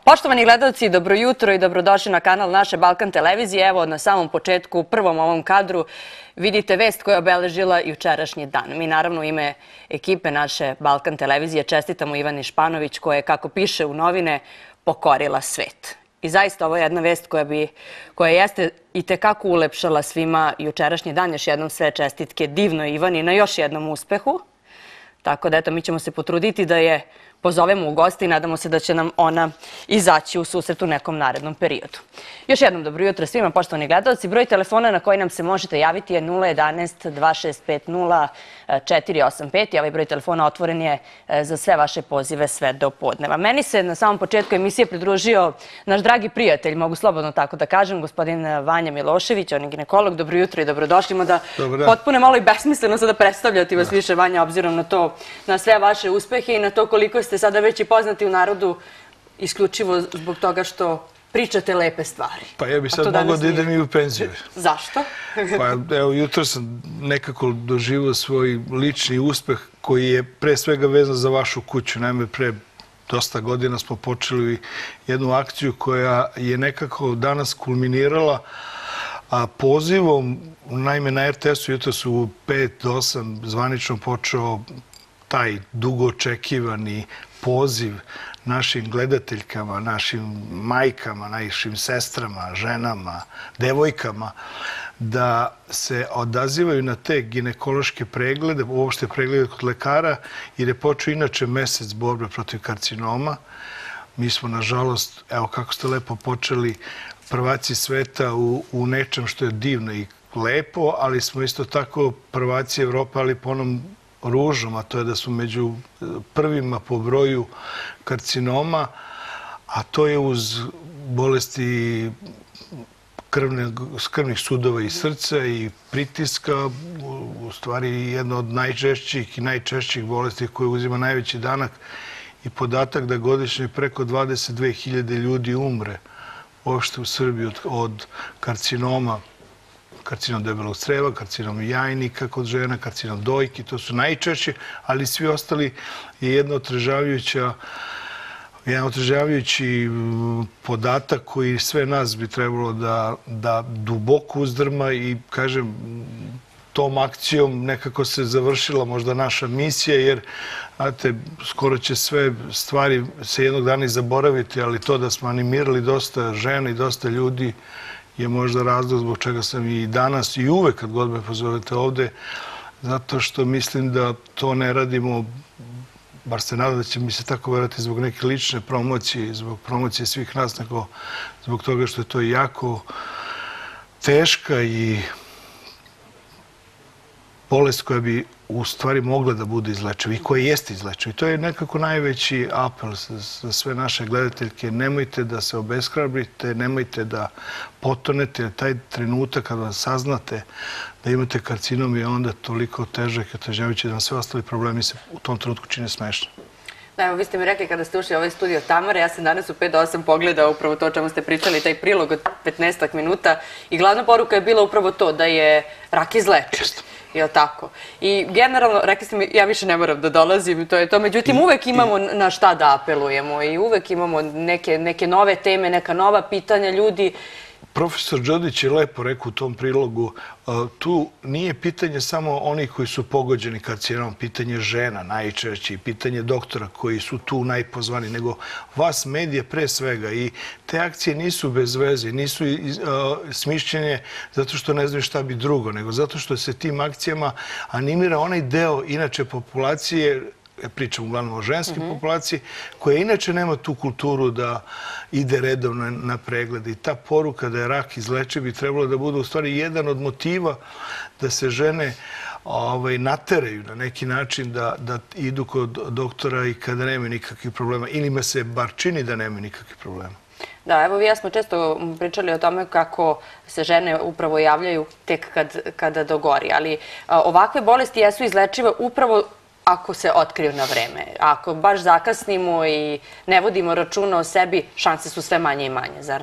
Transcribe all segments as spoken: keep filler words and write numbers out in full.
Poštovani gledalci, dobro jutro i dobrodošli na kanal naše Balkan televizije. Evo, na samom početku, u prvom ovom kadru, vidite vest koja je obeležila jučerašnji dan. Mi, naravno, u ime ekipe naše Balkan televizije čestitamo Ivani Španović, koja je, kako piše u novine, pokorila svet. I zaista ovo je jedna vest koja, bi, koja jeste i tekako ulepšala svima jučerašnji dan. Još jednom sve čestitke divnoj Ivani na još jednom uspehu. Tako da, eto, mi ćemo se potruditi da je pozovemo u goste i nadamo se da će nam ona izaći u susret u nekom narednom periodu. Još jednom dobro jutro svima, poštovani gledalci. Broj telefona na koji nam se možete javiti je nula jedanaest dva šest pet nula četiri osam pet i ovaj broj telefona otvoren je za sve vaše pozive sve do podneva. Meni se na samom početku emisije pridružio naš dragi prijatelj, mogu slobodno tako da kažem, gospodin Vanja Milošević, on je ginekolog. Dobro jutro i dobrodošli. Da potpuno malo i besmisleno sada predstavljati vas više, Vanja, obzirom na to, na sve vaše uspehe i na to koliko ste sada već i poznati u narodu isključivo zbog toga što pričate lepe stvari. Pa ja bih sad mogao da idem i u penziju. Zašto? Pa evo, jutro sam nekako doživio svoj lični uspeh koji je pre svega vezan za vašu kuću. Naime, pre dosta godina smo počeli jednu akciju koja je nekako danas kulminirala a pozivom, naime na er te esu jutro su u pet do osam zvanično počeo taj dugo očekivani poziv našim gledateljkama, našim majkama, našim sestrama, ženama, devojkama, da se odazivaju na te ginekološke preglede, uopšte preglede kod lekara, jer je počeo inače mesec borbe protiv karcinoma. Mi smo, nažalost, evo kako ste lepo počeli, prvaci sveta u, u nečem što je divno i lepo, ali smo isto tako prvaci Evrope, ali po onom ružom, a to je da su među prvima po broju karcinoma, a to je uz bolesti krvne, krvnih sudova i srca i pritiska, u stvari jedna od najčešćih i najčešćih bolesti koje uzima najveći danak i podatak da godišnje preko dvadeset dve hiljade ljudi umre uopšte u Srbiji od, od karcinoma, karcinom debelog creva, karcinom jajnika kod žena, karcinom dojki, to su najčešće, ali svi ostali je jedna otežavajuća, jedan otežavajući podatak koji sve nas bi trebalo da, da duboko uzdrma i, kažem, tom akcijom nekako se završila možda naša misija, jer, znate, skoro će sve stvari se jednog dana i zaboraviti, ali to da smo animirali dosta žena i dosta ljudi je možda razlog zbog čega sam i danas i uvek kad god me pozovete ovde, zato što mislim da to ne radimo, bar se nadam da će mi se tako verati zbog neke lične promocije, zbog promocije svih nas, nego zbog toga što je to jako teška i bolest koja bi u stvari mogla da bude izlečiva i koja jeste izlečiva. I to je nekako najveći apel za sve naše gledateljke. Nemojte da se obeshrabrite, nemojte da potonete, jer taj trenutak kad vam saznate da imate karcinom je onda toliko težak i otežavajući da vam sve ostali problemi se u tom trenutku čine smešno. Da, evo, vi ste mi rekli kada ste ušli u ovaj studio Tamare, ja sam danas u pet do osam pogledao upravo to o čemu ste pričali, taj prilog od petnaestak minuta i glavna poruka je bila upravo to, da je rak izlečiv. Je li tako? I generalno, rekli ste mi, ja više ne moram da dolazim, to je to. Međutim, uvek imamo na šta da apelujemo i uvek imamo neke, neke nove teme, neka nova pitanja ljudi. Profesor Đodić je lepo rekao u tom prilogu, tu nije pitanje samo onih koji su pogođeni karcinomom, pitanje žena najčešće i pitanje doktora koji su tu najpozvani, nego vas medije pre svega. I te akcije nisu bez veze, nisu smišljene zato što ne znaju šta bi drugo, nego zato što se tim akcijama animira onaj deo inače populacije, pričam uglavnom o ženskoj populaciji, koja inače nema tu kulturu da ide redovno na pregled. I ta poruka da je rak izlečiv bi trebalo da bude u stvari jedan od motiva da se žene nateraju na neki način da idu kod doktora i kada nemaju nikakvih problema. Ili ima se bar čini da nemaju nikakvih problema. Da, evo, ja smo često pričali o tome kako se žene upravo javljaju tek kada dogori, ali ovakve bolesti jesu izlečive upravo ako se otkriju na vreme. Ako baš zakasnimo i ne vodimo računa o sebi, šanse su sve manje i manje, zar ne?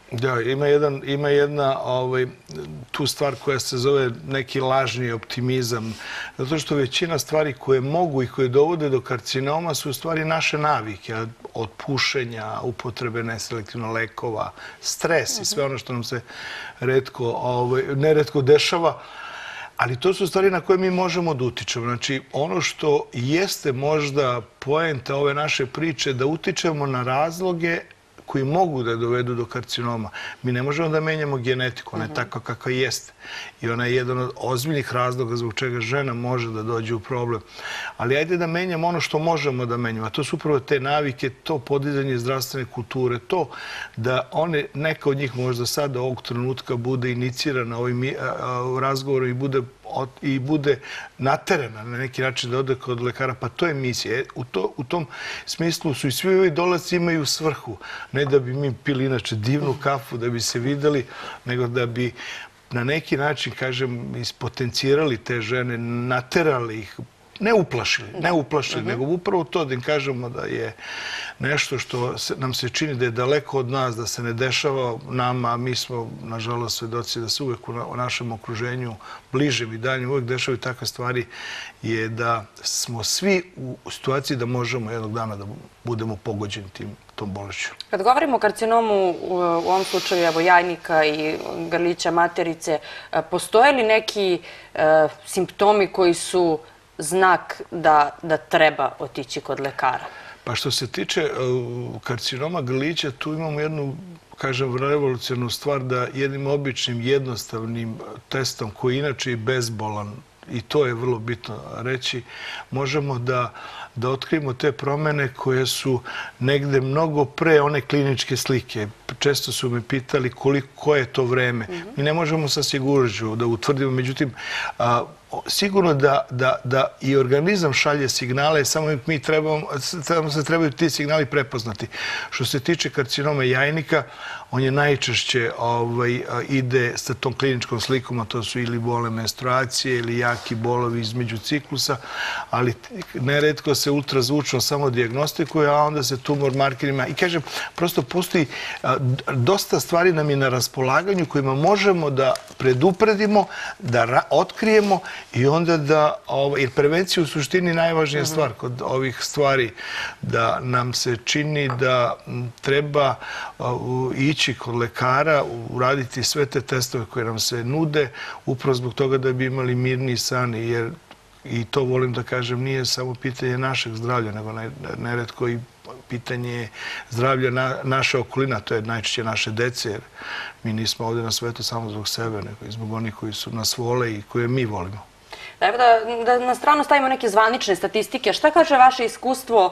Da, ima, jedan, ima jedna ovaj, tu stvar koja se zove neki lažni optimizam. Zato što većina stvari koje mogu i koje dovode do karcinoma su u stvari naše navike. Od pušenja, upotrebe neselektivno lekova, stres i sve ono što nam se retko, ovaj, neretko dešava. Ali to su stvari na koje mi možemo da utičemo. Znači, ono što jeste možda poenta ove naše priče, da utičemo na razloge koji mogu da dovedu do karcinoma. Mi ne možemo da menjamo genetiku, ona je takva kakva jeste. I ona je jedan od ozbiljnih razloga zbog čega žena može da dođe u problem. Ali ajde da menjamo ono što možemo da menjamo. A to su upravo te navike, to podizanje zdravstvene kulture, to da one, neka od njih možda sada ovog trenutka bude inicirana ovim razgovorom i bude i bude naterana na neki način da ode kod lekara, pa to je misija. U, to, u tom smislu su i svi ovi dolasci imaju svrhu. Ne da bi mi pili inače divnu kafu, da bi se videli, nego da bi na neki način, kažem, ispotencirali te žene, naterali ih, ne uplašili, ne uplašili, nego upravo to da im kažemo da je nešto što nam se čini da je daleko od nas, da se ne dešava nama, a mi smo, nažalost, svedoci da se uvek u našem okruženju, bližem i daljnjem, uvek dešavaju takve stvari, je da smo svi u situaciji da možemo jednog dana da budemo pogođeni tim tom bolešću. Kad govorimo o karcinomu, u ovom slučaju evo, jajnika i grlića materice, postoje li neki e, simptomi koji su znak da, da treba otići kod lekara? Pa što se tiče uh, karcinoma grlića, tu imamo jednu, kažem, revolucionarnu stvar da jednim običnim, jednostavnim testom, koji inače je bezbolan, i to je vrlo bitno reći, možemo da da otkrijemo te promene koje su negde mnogo pre one kliničke slike. Često su me pitali koliko je to vreme. Mi ne možemo sa sigurnošću da utvrdimo, međutim, a, sigurno da, da, da i organizam šalje signale, samo mi trebamo, samo se trebaju ti signali prepoznati. Što se tiče karcinoma jajnika, on je najčešće ovaj, ide sa tom kliničkom slikom, a to su ili bole menstruacije ili jaki bolovi između ciklusa, ali neretko se ultrazvučno samo dijagnostikuje, a onda se tumor markerima. I kažem, prosto postoji a, dosta stvari nam je na raspolaganju kojima možemo da predupredimo, da ra otkrijemo i onda da, ovaj, jer prevencija u suštini najvažnija mm-hmm. stvar kod ovih stvari, da nam se čini da m, treba uh, ići kod lekara, uraditi sve te testove koje nam se nude, upravo zbog toga da bi imali mirni san, jer i to volim da kažem, nije samo pitanje našeg zdravlja, nego neretko i pitanje zdravlja na, naše okolina, to je najčešće naše dece, jer mi nismo ovdje na svetu samo zbog sebe, nego i zbog onih koji su nas vole i koje mi volimo. Evo da, da na stranu stavimo neke zvanične statistike. Šta kaže vaše iskustvo?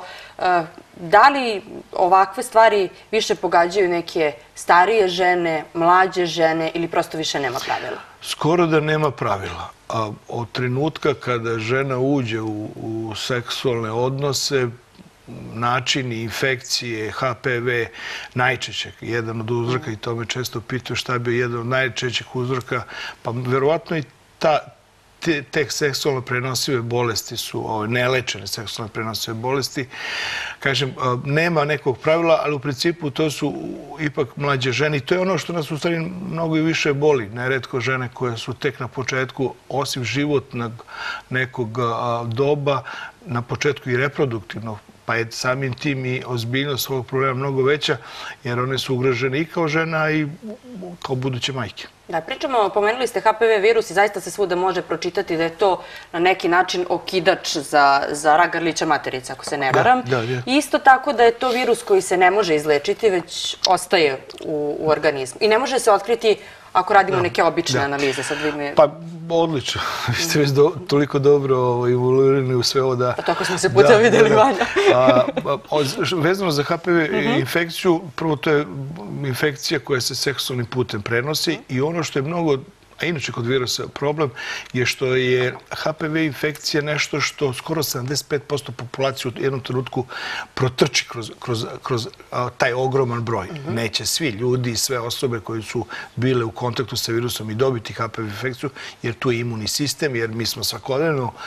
Da li ovakve stvari više pogađaju neke starije žene, mlađe žene ili prosto više nema pravila? Skoro da nema pravila. A od trenutka kada žena uđe u, u seksualne odnose, načini infekcije, H P V, najčešćeg, jedan od uzroka, i to me često pitaju šta bi jedan od najčešćih uzroka, pa verovatno i ta Te, te seksualno prenosive bolesti su ove nelečene seksualno prenosive bolesti. Kažem, nema nekog pravila, ali u principu to su ipak mlađe žene. I to je ono što nas u stvari mnogo i više boli. Neretko žene koje su tek na početku, osim životnog nekog doba, na početku i reproduktivnog, pa je samim tim i ozbiljnost ovog problema mnogo veća, jer one su ugrožene i kao žena i kao buduće majke. Da, pričamo, pomenuli ste H P V virus i zaista se svuda može pročitati da je to na neki način okidač za, za rak grlića materice, ako se ne varam. Da, da, da. Isto tako da je to virus koji se ne može izlečiti, već ostaje u, u organizmu. I ne može se otkriti ako radimo da, neke obične da. analize. Sad vidimo... Pa, odlično. Vi ste već do, toliko dobro involvirani u sve ovo da... Pa tako smo se puta da, vidjeli da, valja. A, vezano za H P V mm-hmm. infekciju, prvo to je infekcija koja se seksualnim putem prenosi i ono što je mnogo, a inače kod virusa problem, je što je H P V infekcija nešto što skoro sedamdeset pet posto populacije u jednom trenutku protrči kroz, kroz, kroz a, taj ogroman broj. Mm-hmm. Neće svi ljudi i sve osobe koji su bile u kontaktu sa virusom i dobiti H P V infekciju, jer tu je imunni sistem, jer mi smo svakodnevno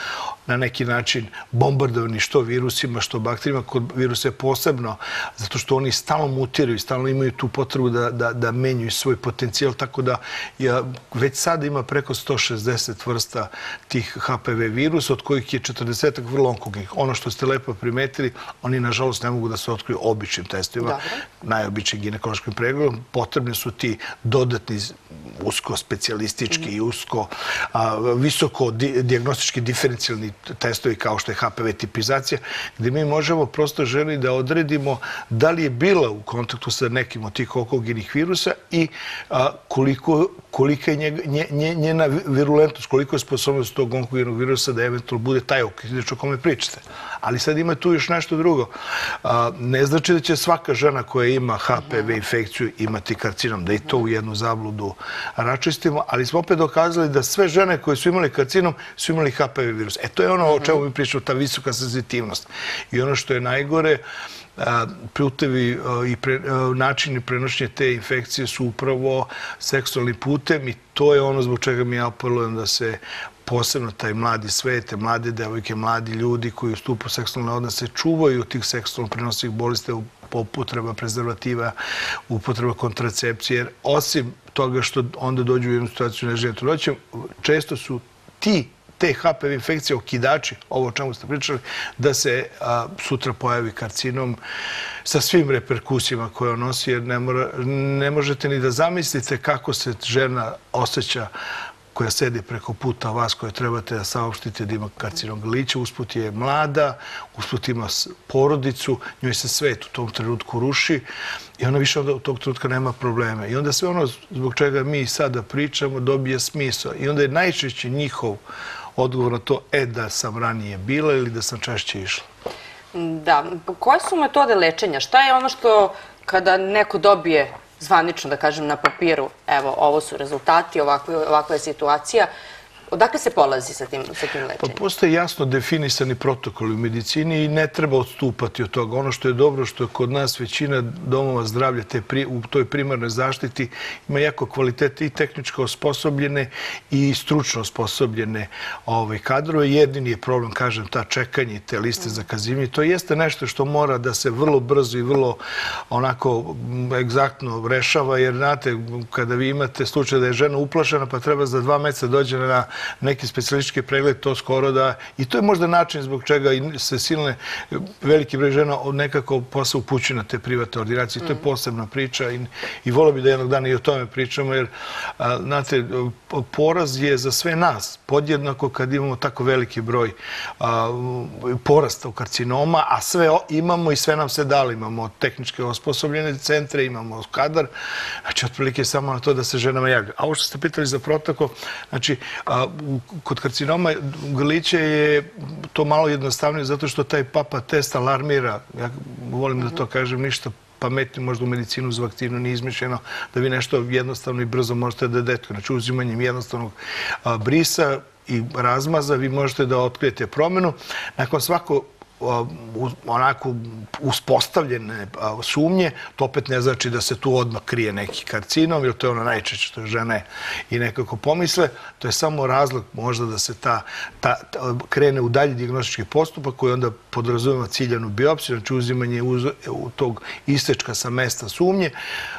na neki način bombardovani što virusima, što bakterijima. Kod virusa je posebno, zato što oni stalno mutiraju, stalno imaju tu potrebu da, da, da menjaju svoj potencijal, tako da ja, već sada ima preko sto šezdeset vrsta tih H P V virusa, od kojih je četrdesetak vrlo onkognih. Ono što ste lepo primetili, oni nažalost ne mogu da se otkriju običnim testovima, najobičnim ginekološkim pregledom. Potrebni su ti dodatni usko specijalistički i usko visoko dijagnostički diferencijalni testovi kao što je H P V tipizacija, gdje mi možemo prosto ženi da odredimo da li je bila u kontaktu sa nekim od tih onkogenih virusa i koliko, kolika je njena virulentnost, koliko je sposobnost tog onkogenog virusa da eventualno bude taj okidač o kome pričate. Ali sad ima tu još nešto drugo. Ne znači da će svaka žena koja ima H P V infekciju imati karcinom, da i to u jednu zabludu račistimo, ali smo opet dokazali da sve žene koje su imali karcinom su imali H P V virus. E to je ono o čemu mi pričamo, ta visoka senzitivnost. I ono što je najgore, putevi i načini prenošenja te infekcije su upravo seksualnim putem i to je ono zbog čega mi apelujem da se posebno taj mladi svet, mlade devojke, mladi ljudi koji ustupu u seksualne odnose čuvaju tih seksualno prenosivih bolesti, upotreba prezervativa, upotreba kontracepcije, jer osim toga što onda dođu u jednu situaciju neželjene trudnoće, često su ti te H P V infekcije okidači, ovo o čemu ste pričali, da se sutra pojavi karcinom sa svim reperkusijama koje on nosi, jer ne možete ni da zamislite kako se žena osjeća koja sedi preko puta vas, koje trebate da saopštite da ima karcinom grlića, usput je mlada, usput ima porodicu, njoj se svet u tom trenutku ruši i ona više onda u tog trenutka nema probleme. I onda sve ono zbog čega mi sada pričamo dobije smisao. I onda je najčešće njihov odgovor na to, e, da sam ranije bila ili da sam češće išla. Da. Koje su metode lečenja? Šta je ono što kada neko dobije zvanično, da kažem, na papiru, evo, ovo su rezultati, ovakva je situacija, odakle se polazi sa tim lečenjem? Pa postoje jasno definisani protokoli u medicini i ne treba odstupati od toga. Ono što je dobro, što je kod nas većina domova zdravlja u toj primarnoj zaštiti ima jako kvalitete i tehničko osposobljene i stručno osposobljene kadrove. Jedini je problem, kažem, ta čekanje i te liste zakazivanja. To jeste nešto što mora da se vrlo brzo i vrlo onako egzaktno rešava, jer znate, kada vi imate slučaj da je žena uplašena pa treba za dva meseca dođe na neki specijalistički pregled, to skoro da... I to je možda način zbog čega se silne, veliki broj žena nekako posle upućuju na te privatne ordinacije. To je posebna priča i volio bi da jednog dana i o tome pričamo, jer, znate, poraz je za sve nas podjednako kad imamo tako veliki broj porasta u karcinoma, a sve imamo i sve nam se dali. Imamo tehničke osposobljene centre, imamo kadar, znači otprilike samo na to da se ženama javlja. A ovo što ste pitali za protokol, znači, kod karcinoma grlića je to malo jednostavnije zato što taj papa test alarmira, ja volim da to kažem, ništa pametnije možda u medicinu za vakcinu nije izmišljeno da vi nešto jednostavno i brzo možete da detektirate. Znači uzimanjem jednostavnog brisa i razmaza vi možete da otkrijete promjenu. Nakon svako onako uspostavljene sumnje, to opet ne znači da se tu odmah krije neki karcinom, jer to je ono najčešće što žene i nekako pomisle. To je samo razlog možda da se ta krene u dalji dijagnostički postupak koji onda podrazumeva ciljanu biopsiju, znači uzimanje tog istečka sa mesta sumnje.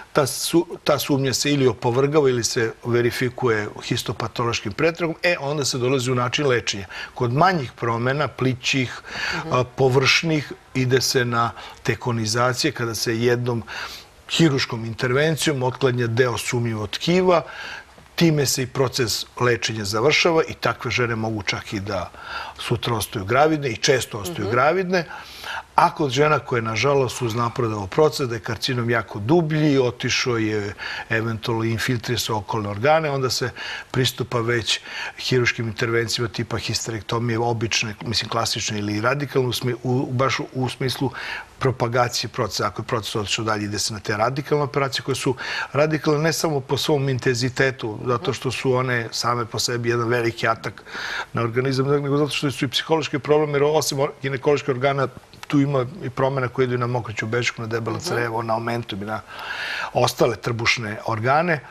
Ta sumnja se ili opovrgava ili se verifikuje histopatološkim pretragom, e onda se dolazi u način lečenja. Kod manjih promjena, plićih, površnih, ide se na tekonizacije kada se jednom hiruškom intervencijom otklanja deo sumnjivog tkiva, time se i proces lečenja završava i takve žene mogu čak i da sutra ostaju gravidne i često ostaju gravidne. A kod žena koje, nažalost, uznapredovao proces, da je karcinom jako dublji, otišao je eventualno infiltrisao okolne organe, onda se pristupa već hiruškim intervencijama tipa histerektomije, obične, mislim, klasične ili radikalne, baš u smislu propagacije procesa. Ako je proces otišao dalje, ide se na te radikalne operacije koje su radikalne ne samo po svom intenzitetu, zato što su one same po sebi jedan veliki atak na organizam, nego zato što su i psihološki problem, jer osim ginekoloških organa tu ima i promjena koje idu na mokriću bešku, na debelo crevo, na omentum i na ostale trbušne organe.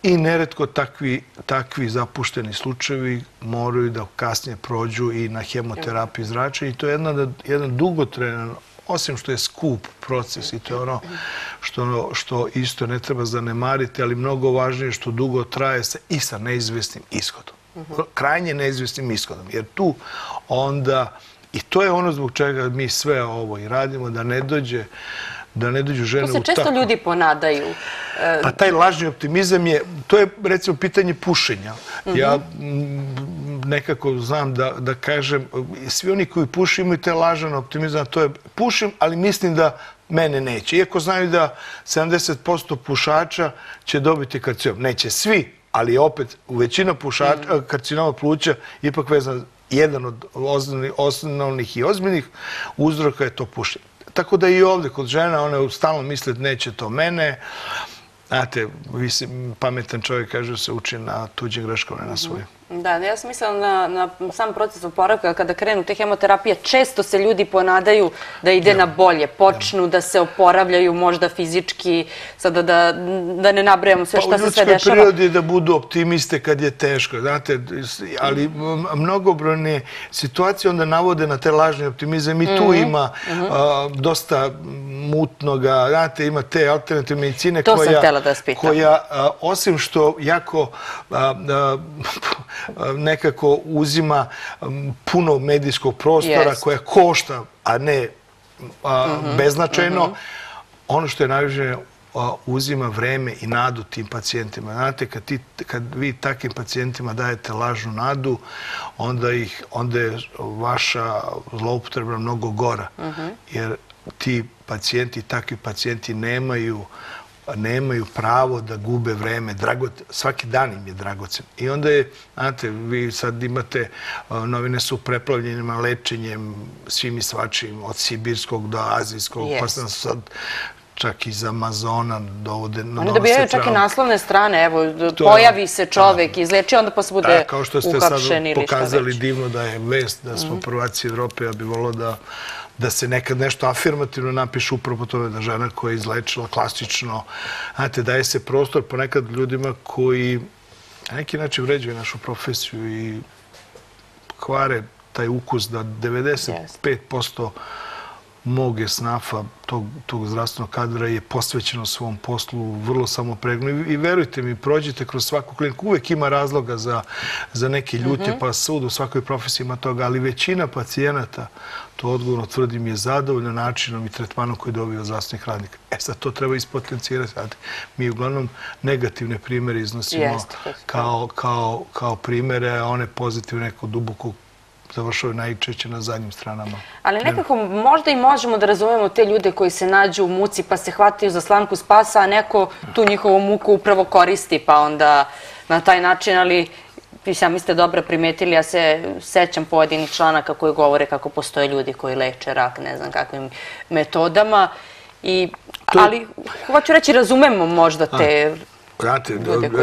I neretko takvi, takvi zapušteni slučajevi moraju da kasnije prođu i na hemoterapiju zračenja. I to je jedan, jedan dugotrajan, osim što je skup proces i to je ono što, što isto ne treba zanemariti, ali mnogo važnije što dugo traje sa, i sa neizvesnim ishodom. Krajnje neizvesnim ishodom. Jer tu onda, i to je ono zbog čega mi sve ovo i radimo, da ne dođe da ne dođu žene u tako... To se često ljudi ponadaju. Pa taj lažni optimizam je, to je recimo pitanje pušenja. Ja nekako znam da, da kažem, svi oni koji puše imaju taj lažan optimizam, to je pušim, ali mislim da mene neće. Iako znaju da sedamdeset posto pušača će dobiti karcinom. Neće svi, ali opet u većina pušača, karcinoma pluća ipak vezan, jedan od osnovnih i ozbiljnih uzroka je to pušenje. Tako da i ovdje kod žena, one stalno misle neće to mene. Znate, pametan čovjek kaže da se uči na tuđim greškama, ne na svojim. Da, ja sam mislila na, na sam proces oporavka, kada krenu te hemoterapije, često se ljudi ponadaju da ide na bolje, počnu da se oporavljaju možda fizički, sada da, da ne nabrajamo sve šta se sve dešava. Pa u ljudskoj prirodi je da budu optimiste kad je teško, znate, ali mnogobrojne situacije onda navode na te lažni optimizam i tu ima dosta mutnoga, znate, ima te alternativne medicine koja, koja osim što jako nekako uzima puno medijskog prostora koja košta, a ne beznačajno. Ono što je najvažnije, uzima vreme i nadu tim pacijentima. Znate, kad, ti, kad vi takvim pacijentima dajete lažnu nadu, onda, ih, onda je vaša zloupotreba mnogo gora. Jer ti pacijenti, takvi pacijenti nemaju nemaju pravo da gube vreme. Svaki dan im je dragocen. I onda je, znate, vi sad imate, novine su preplavljenima lečenjem svim i svačim, od sibirskog do azijskog, pa sam sad čak iz Amazona dovode... Oni dobijaju čak i naslovne strane, evo, pojavi se čovek, izleči, onda posle bude uhapšen ili šta već. Kao što ste sad pokazali divno da je vest, da smo prvaci Evrope, ja bih volio da da se nekad nešto afirmativno napiše upravo po tome da žena koja je izlečila klasično. Znate, daje se prostor ponekad ljudima koji na neki način vređaju našu profesiju i kvare taj ukus da devedeset pet posto mog esnafa, tog, tog zdravstvenog kadra je posvećeno svom poslu, vrlo samopregno. I, i verujte mi, prođite kroz svaku kliniku. Uvek ima razloga za, za neke ljute, mm-hmm. pa sud u svakoj profesiji ima toga, ali većina pacijenata, to odgovorno tvrdim, je zadovoljna načinom i tretmanom koji dobio od zdravstvenih radnika. E sad, to treba ispotencirati. Mi uglavnom negativne primere iznosimo Jest, kao, kao, kao primere, a one pozitivne neko duboko završaju najčešće na zadnjim stranama. Ali nekako možda i možemo da razumemo te ljude koji se nađu u muci pa se hvataju za slamku spasa, a neko tu njihovu muku upravo koristi pa onda na taj način, ali vi sami ste dobro primetili, ja se sećam pojedinih članaka koji govore kako postoje ljudi koji leče rak, ne znam kakvim metodama, i, ali hoću reći razumemo možda te... Znate,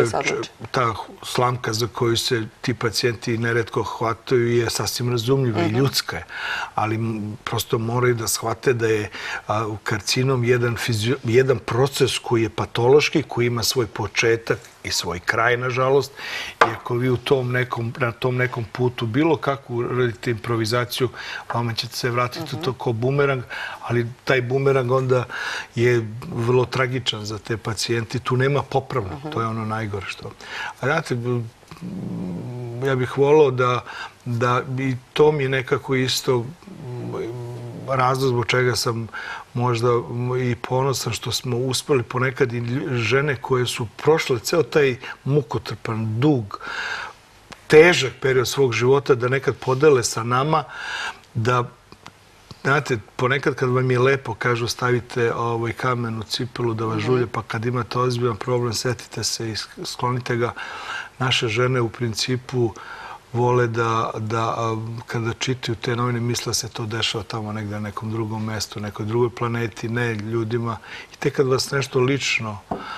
ta slamka za koju se ti pacijenti neretko hvataju je sasvim razumljiva i ljudska je, ali prosto moraju da shvate da je karcinom jedan proces koji je patološki, koji ima svoj početak i svoj kraj, nažalost. I ako vi u tom nekom, na tom nekom putu bilo kakvu radite improvizaciju, vama ćete se vratiti to kao bumerang, ali taj bumerang onda je vrlo tragičan za te pacijenti. Tu nema popravno, to je ono najgore što. A znate, ja bih volao da, da i to mi je nekako isto razlog zbog čega sam možda i ponosan što smo uspeli ponekad i žene koje su prošle ceo taj mukotrpan, dug, težak period svog života da nekad podele sa nama, da, znate, ponekad kad vam je lepo, kažu stavite ovaj kamen u cipelu da vas žulje, pa kad imate ozbiljan problem, setite se i sklonite ga. Naše žene u principu vole da, da kada čitaju te novine, misle se to dešava tamo negde na nekom drugom mestu, nekoj drugoj planeti, ne ljudima. I tek kad vas nešto lično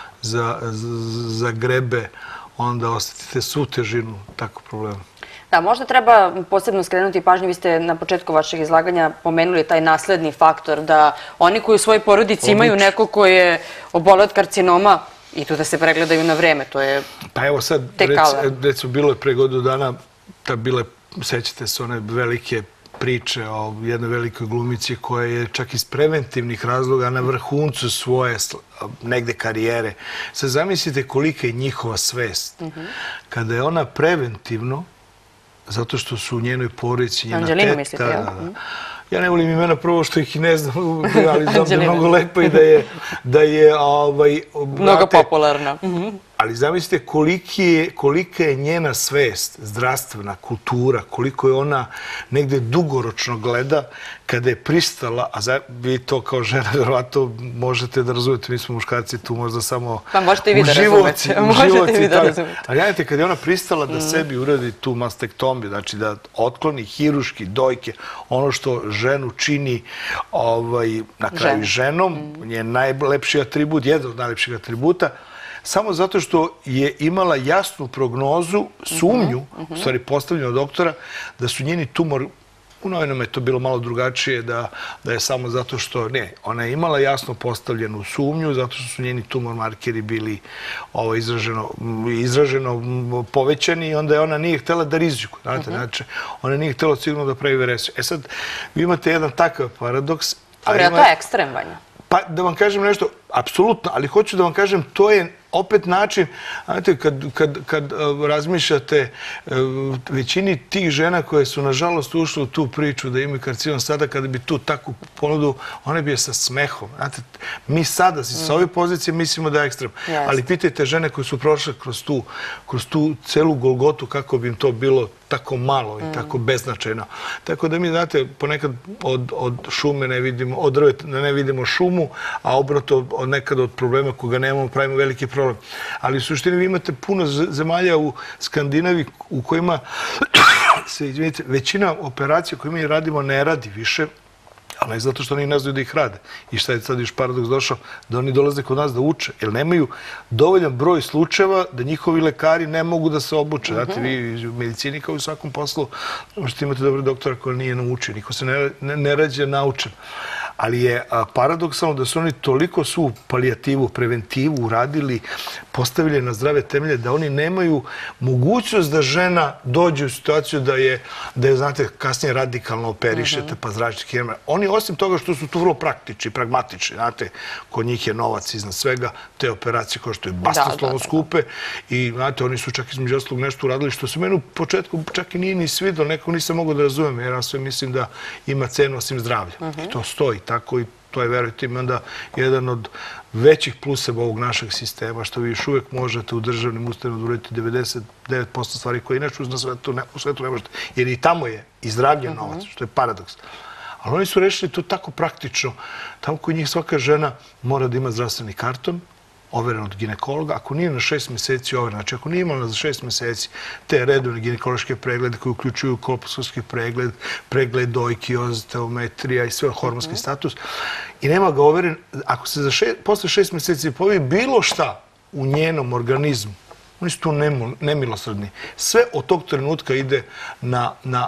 zagrebe, onda osetite svu težinu takvog problema. Da, možda treba posebno skrenuti pažnju, vi ste na početku vašeg izlaganja pomenuli taj nasledni faktor, da oni koji u svojoj porodici imaju neko koji je oboleo od karcinoma, i tu da se pregledaju na vreme, to je Pa evo sad, recimo, bilo je pre godinu dana, ta bile, sećate se one velike priče o jednoj velikoj glumici koja je čak iz preventivnih razloga na vrhuncu svoje negde karijere. Sad zamislite kolika je njihova svest. Kada je ona preventivno, zato što su u njenoj porodici njena teta... Anđelina mislite, jel? Ja ne volim imena prvo što ih i ne znam, ali znam da je mnogo lepo i da je... Mnogo popularna. Ali zamislite kolika je njena svest, zdravstvena, kultura, koliko je ona negde dugoročno gleda kada je pristala, a vi to kao žena verovatno možete da razumete, mi smo muškarci tu možda samo u živoci. Možete i vi da razumete. Ali gledajte, kada je ona pristala da sebi uradi tu mastektomiju, znači da otkloni hiruški dojke, ono što ženu čini na kraju ženom, njen najlepši atribut, jedan od najlepših atributa, samo zato što je imala jasnu prognozu, sumnju, u stvari postavljeno doktora, da su njeni tumor, u novinama je to bilo malo drugačije, da je samo zato što, ne, ona je imala jasno postavljenu sumnju, zato što su njeni tumor markeri bili izraženo povećani i onda je ona nije htjela da rizikuje. Znači, ona nije htjela sigurno da pravi veresiju. E sad, vi imate jedan takav paradoks. Dobro, to je ekstrem, Vanja. Pa da vam kažem nešto, apsolutno, ali hoću da vam kažem, to je opet način, znate, kad razmišljate, većini tih žena koje su nažalost ušle u tu priču da imaju karcinom sada, kada bi tu takvu ponudu, one bi je sa smehom. Znate, mi sada, sa ove pozicije, mislimo da je ekstrem. Ali pitajte žene koje su prošle kroz tu celu golgotu, kako bi im to bilo tako malo i tako beznačajno. Tako da mi, znate, ponekad od šume ne vidimo, od drveta ne vidimo šumu, a obrato nekada od problema koga nemamo pravimo veliki problem. Ali u suštini vi imate puno zemalja u Skandinaviji u kojima se, izvinite, većina operacija koje mi radimo ne radi više, ali zato što oni ne znaju da ih rade. I šta je sad još paradoks došao? Da oni dolaze kod nas da uče, jer nemaju dovoljan broj slučajeva da njihovi lekari ne mogu da se obuče. Znate, vi u medicini kao u svakom poslu možete imati dobre doktora koji nije naučio. Niko se ne rađe naučen. Ali je paradoksalno da su oni toliko su palijativu, preventivu uradili, postavili na zdrave temelje, da oni nemaju mogućnost da žena dođe u situaciju da je, znate, kasnije radikalno operišete, pa zračni kirurg. Oni, osim toga što su tu vrlo praktični, pragmatični, znate, kod njih je novac iznad svega, te operacije koje što je basnoslovno skupe i, znate, oni su čak između ostalog nešto uradili što se meni u početku čak i nije ni svidilo, nekako nisam mogao da razumem, jer ja sve mislim da ima cenu osim zdravlja. I to stoji tako i to je, verujte mi, onda jedan od većih pluseva ovog našeg sistema, što vi još uvek možete u državnim ustanovama da uradite devedeset devet posto stvari koje inače u svetu ne možete. Jer i tamo je i zdravlje novac, što je paradoks. Ali oni su rešili to tako praktično. Tamo kod njih svaka žena mora da ima zdravstveni karton, overen od ginekologa, ako nije na šest meseci overen, znači ako nije imala za šest meseci te redovne ginekološke preglede koje uključuju koloposkopski pregled, pregled dojki, osteometrija i sve hormonski status, i nema ga overen, ako se posle šest meseci pojavi bilo šta u njenom organizmu, oni su tu nemilosrdni. Sve od tog trenutka ide na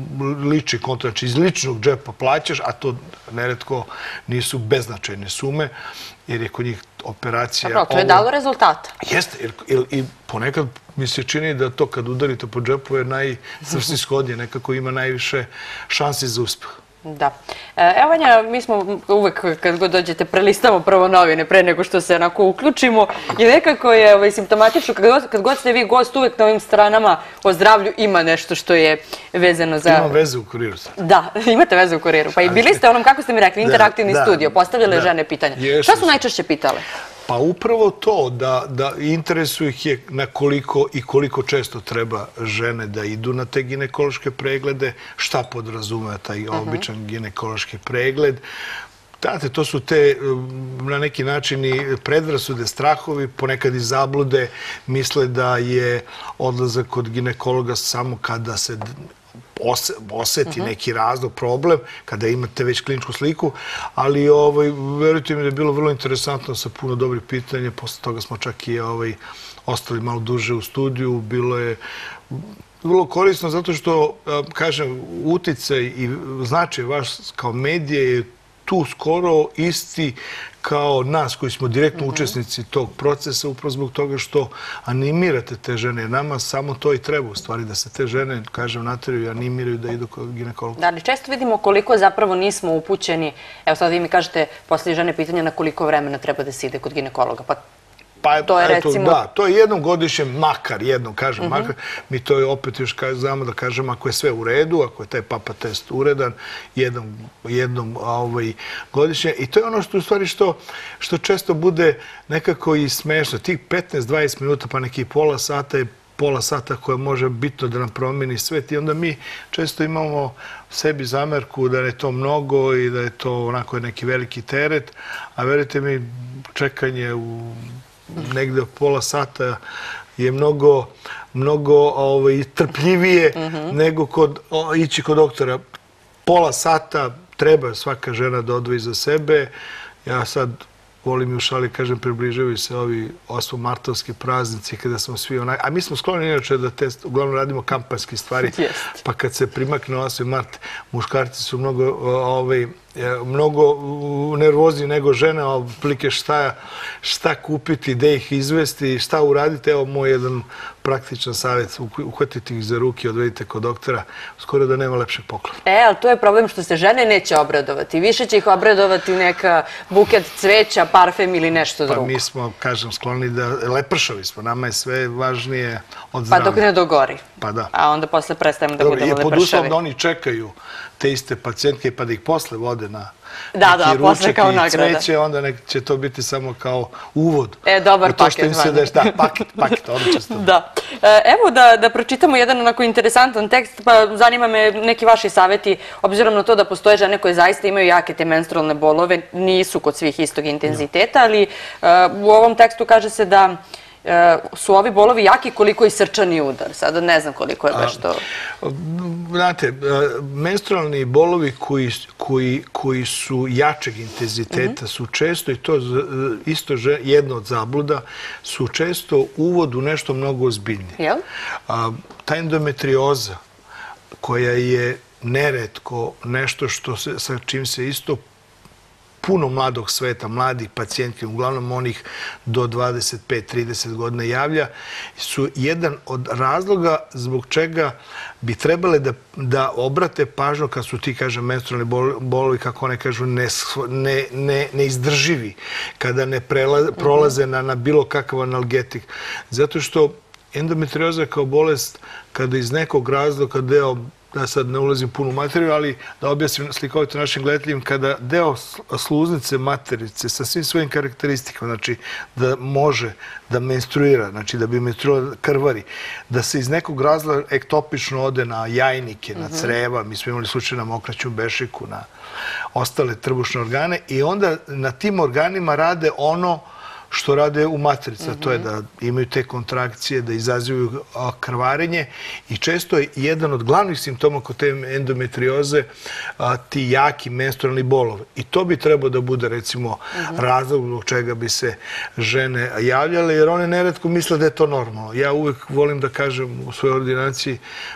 lični konto, znači iz ličnog džepa plaćaš, a to neretko nisu beznačajne sume, jer je kod njih operacija... Zapravo, to je dalo rezultata. Jeste, i ponekad mi se čini da to kad udarite po džepu je najsvrsishodnije, nekako ima najviše šansi za uspeh. Da. Evo, Vanja, mi smo uvek, kad god dođete, prelistamo prvo novine pre nego što se onako uključimo i nekako je simptomatično, kad god ste vi gost, uvek na ovim stranama o zdravlju ima nešto što je vezano za... Imam veze u Kuriru. Da, imate veze u Kuriru. Pa i bili ste onom, kako ste mi rekli, interaktivni studio, postavljale žene pitanja. Šta su najčešće pitale? Pa upravo to, da interesuje ih je na koliko i koliko često treba žene da idu na te ginekološke preglede, šta podrazumeva taj običan ginekološki pregled. Znate, to su te, na neki način, i predrasude, strahovi, ponekad i zablude, misle da je odlazak kod ginekologa samo kada se oseti neki razlog, problem, kada imate već kliničku sliku, ali verujte mi da je bilo vrlo interesantno sa puno dobrih pitanja, posle toga smo čak i ostali malo duže u studiju, bilo je vrlo korisno zato što, kažem, uticaj i značaj vaš kao medije je tu skoro isti kao nas koji smo direktno učesnici tog procesa, upravo zbog toga što animirate te žene. Nama samo to i treba u stvari, da se te žene, kažem, nateraju i animiraju da idu kod ginekologa. Da, ali često vidimo koliko zapravo nismo upućeni. Evo sad vi mi kažete, poslije žene pitanja na koliko vremena treba da se ide kod ginekologa. Pa Pa, to je eto, recimo... da, to je jednom godišnje, makar, jednom kažem, makar. Mi to je opet još znamo da kažemo, ako je sve u redu, ako je taj papa test uredan, jednom, jednom ovaj, godišnje. I to je ono što u stvari što, što često bude nekako i smešno. Tih petnaest do dvadeset minuta, pa neki pola sata je pola sata koja može bitno da nam promijeni svet i onda mi često imamo sebi zamerku da je to mnogo i da je to onako neki veliki teret, a verujte mi, čekanje u negde pola sata je mnogo, mnogo ovaj, trpljivije nego kod, o, ići kod doktora. Pola sata treba svaka žena da odvoji za sebe. Ja sad volim i u šali, kažem, približavaju se ovi osmomartovski praznici kada smo svi onaj... A mi smo skloni inače da te, uglavnom radimo kampanjske stvari, pa kad se primakne osmi mart, muškarci su mnogo, ovaj, mnogo nervozni nego žene, otprilike šta, šta kupiti, gde ih izvesti, šta uraditi. Evo moj jedan praktičan savjet, uhvatite ih za ruke, odvedite kod doktora, skoro da nema lepšeg poklona. E, ali to je problem što se žene neće obradovati. Više će ih obradovati neka buket cveća, parfem ili nešto drugo. Pa mi smo, kažem, skloni da... Lepršavi smo, nama je sve važnije od zdravlja. Pa dok ne dogori. Pa da. A onda posle prestajemo da budemo lepršavi. Pod uslovom da oni čekaju te iste pacijentke pa da ih posle vode na da, da, posle kao nagrada. I cveće, onda će to biti samo kao uvod. E, dobar paket. Da, paket, paket, odlično. Da. Evo da, da pročitamo jedan onako interesantan tekst, pa zanima me neki vaši savjeti, obzirom na to da postoje žene koje zaista imaju jake te menstrualne bolove, nisu kod svih istog intenziteta, ali uh, u ovom tekstu kaže se da su ovi bolovi jaki koliko i srčani udar. Sada ne znam koliko je baš to. Znate, menstrualni bolovi koji, koji, koji su jačeg intenziteta su često, i to isto jedno od zabluda, su često uvod u nešto mnogo ozbiljnije. Jel? Ta endometrioza koja je neretko nešto što se, sa čim se isto puno mladog sveta, mladih pacijentki, uglavnom onih do dvadeset pet do trideset godina javlja, su jedan od razloga zbog čega bi trebale da, da obrate pažnju kad su ti, kažem, menstrualni bolovi, kako one kažu, ne, ne, ne, neizdrživi, kada ne prelaze, prolaze na, na bilo kakav analgetik. Zato što endometrioza kao bolest, kada iz nekog razloga deo, da sad ne ulazim puno u materiju, ali da objasnim slikovito našim gledateljima, kada deo sluznice materice sa svim svojim karakteristikama, znači da može da menstruira, znači da bi menstruirala krvari, da se iz nekog razloga ektopično ode na jajnike, na creva, mi smo imali slučaj na mokraću bešiku, na ostale trbušne organe i onda na tim organima rade ono što rade u matrici, a to je da imaju te kontrakcije, da izazivaju krvarenje i često je jedan od glavnih simptoma kod te endometrioze ti jaki menstrualni bolovi. I to bi trebao da bude, recimo, razlog zbog čega bi se žene javljale, jer one neretko misle da je to normalno. Ja uvek volim da kažem u svojoj ordinaciji,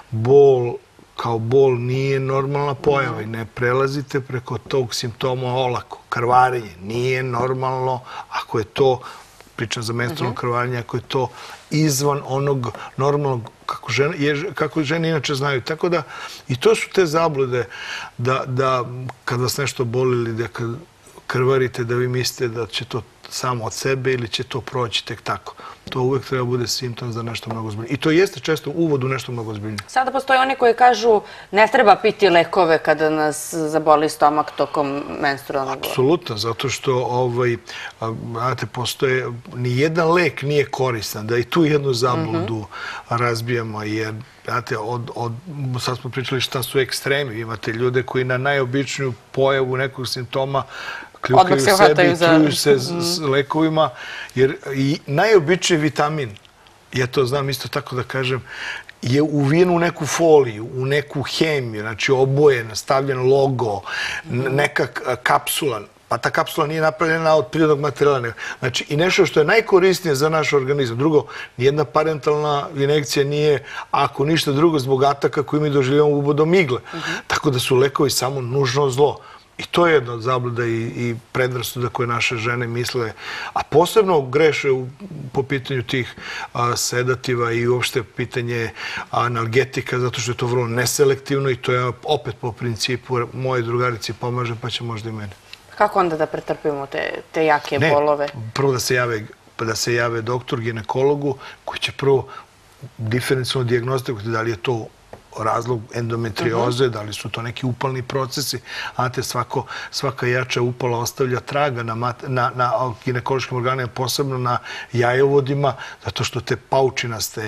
bol kao bol nije normalna pojava i ne prelazite preko tog simptoma olako. Krvarenje nije normalno ako je to, pričam za menstrualno krvarenje, ako je to izvan onog normalnog kako žene, kako žene inače znaju. Tako da i to su te zablude da, da kad vas nešto boli ili da kad krvarite da vi mislite da će to samo od sebe ili će to proći tek tako. To uvek treba bude simptom za nešto mnogo ozbiljnije. I to jeste često uvod u nešto mnogo ozbiljnije. Sada postoje oni koji kažu ne treba piti lekove kada nas zaboli stomak tokom menstrualnog bola. Apsolutno, zato što ovaj, znate, postoje, ni jedan lek nije koristan, da i tu jednu zabludu razbijamo, jer znate, od, od, sad smo pričali šta su ekstremi. Imate ljude koji na najobičniju pojavu nekog simptoma kljukaju sebi, truju se s lekovima, jer i najobičniji vitamin, ja to znam isto tako da kažem, je uvijen u neku foliju, u neku hemiju, znači obojen, stavljen logo, neka kapsula, pa ta kapsula nije napravljena od prirodnog materijala. Znači, i nešto što je najkorisnije za naš organizam. Drugo, nijedna parentalna injekcija nije, ako ništa drugo, zbog ataka koji mi doživljamo ubodom igle. Tako da su lekovi samo nužno zlo. I to je jedna od zabluda i predrasuda koje naše žene misle, a posebno greše po pitanju tih sedativa i uopšte pitanje analgetika, zato što je to vrlo neselektivno i to je opet po principu moje drugarici pomaže, pa će možda i mene. Kako onda da pretrpimo te jake bolove? Ne, prvo da se jave da se jave doktor, ginekologu, koji će prvo diferencijalno dijagnostikovati da li je to razlog endometrioze, da li su to neki upalni procesi. Znate, svaka jača upala ostavlja traga na ginekološkim organima, posebno na jajovodima, zato što te paučinaste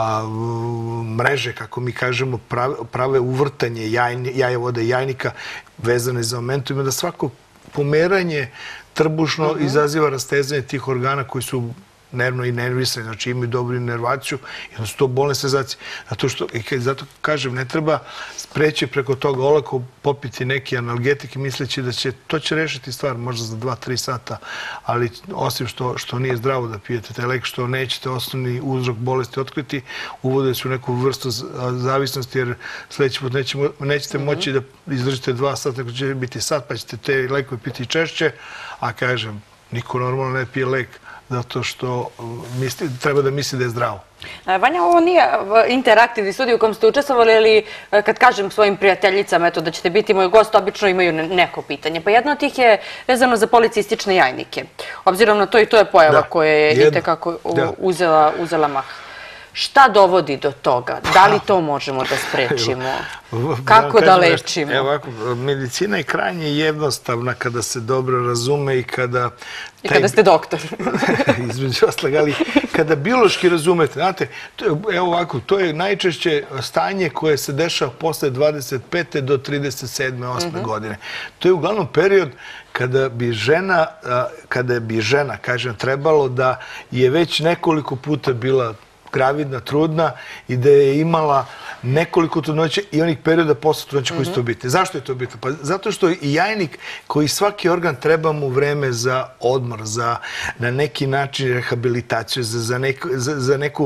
mreže, kako mi kažemo, prave uvrtanje jajovoda i jajnika vezane za momentum, i da svako pomeranje trbušno izaziva rastezanje tih organa koji su nervno i nervisani, znači imaju dobru inervaciju i onda su to bolne senzacije. Zato kažem, ne treba preći preko toga olako popiti neki analgetik i misleći da će to će rešiti stvar možda za dva do tri sata, ali osim što nije zdravo da pijete taj lek, što nećete osnovni uzrok bolesti otkriti, uvode su neku vrstu zavisnosti, jer sledeći put nećete moći da izdržite dva sata, ako će biti sat, pa ćete te lekove piti češće, a kažem, niko normalno ne pije lek zato što treba da misli da je zdravo. Vanja, ovo nije interaktivni studij u kojem ste učestvovali, ali kad kažem svojim prijateljicama da ćete biti moj gost, obično imaju neko pitanje. Pa jedno od tih je vezano za policistične jajnike. Obzirom na to, i to je pojava koja je itekako uzela mah. Šta dovodi do toga? Da li to možemo da sprečimo? Kako da lečimo? Evo ovako, medicina je krajnje jednostavna kada se dobro razume i kada... I kada ste doktor. Između ostalog, ali kada biološki razumete, znate, evo ovako, to je najčešće stanje koje se dešava posle dvadeset pete do trideset sedme osme godine. To je uglavnom period kada bi žena, kada bi žena, kažem, trebalo da je već nekoliko puta bila gravidna, trudna i da je imala nekoliko trudnoća i onih perioda posle trudnoća koji su to bitni. Zašto je to bitno? Pa zato što i jajnik, koji svaki organ treba mu vreme za odmor, za na neki način rehabilitaciju, za neku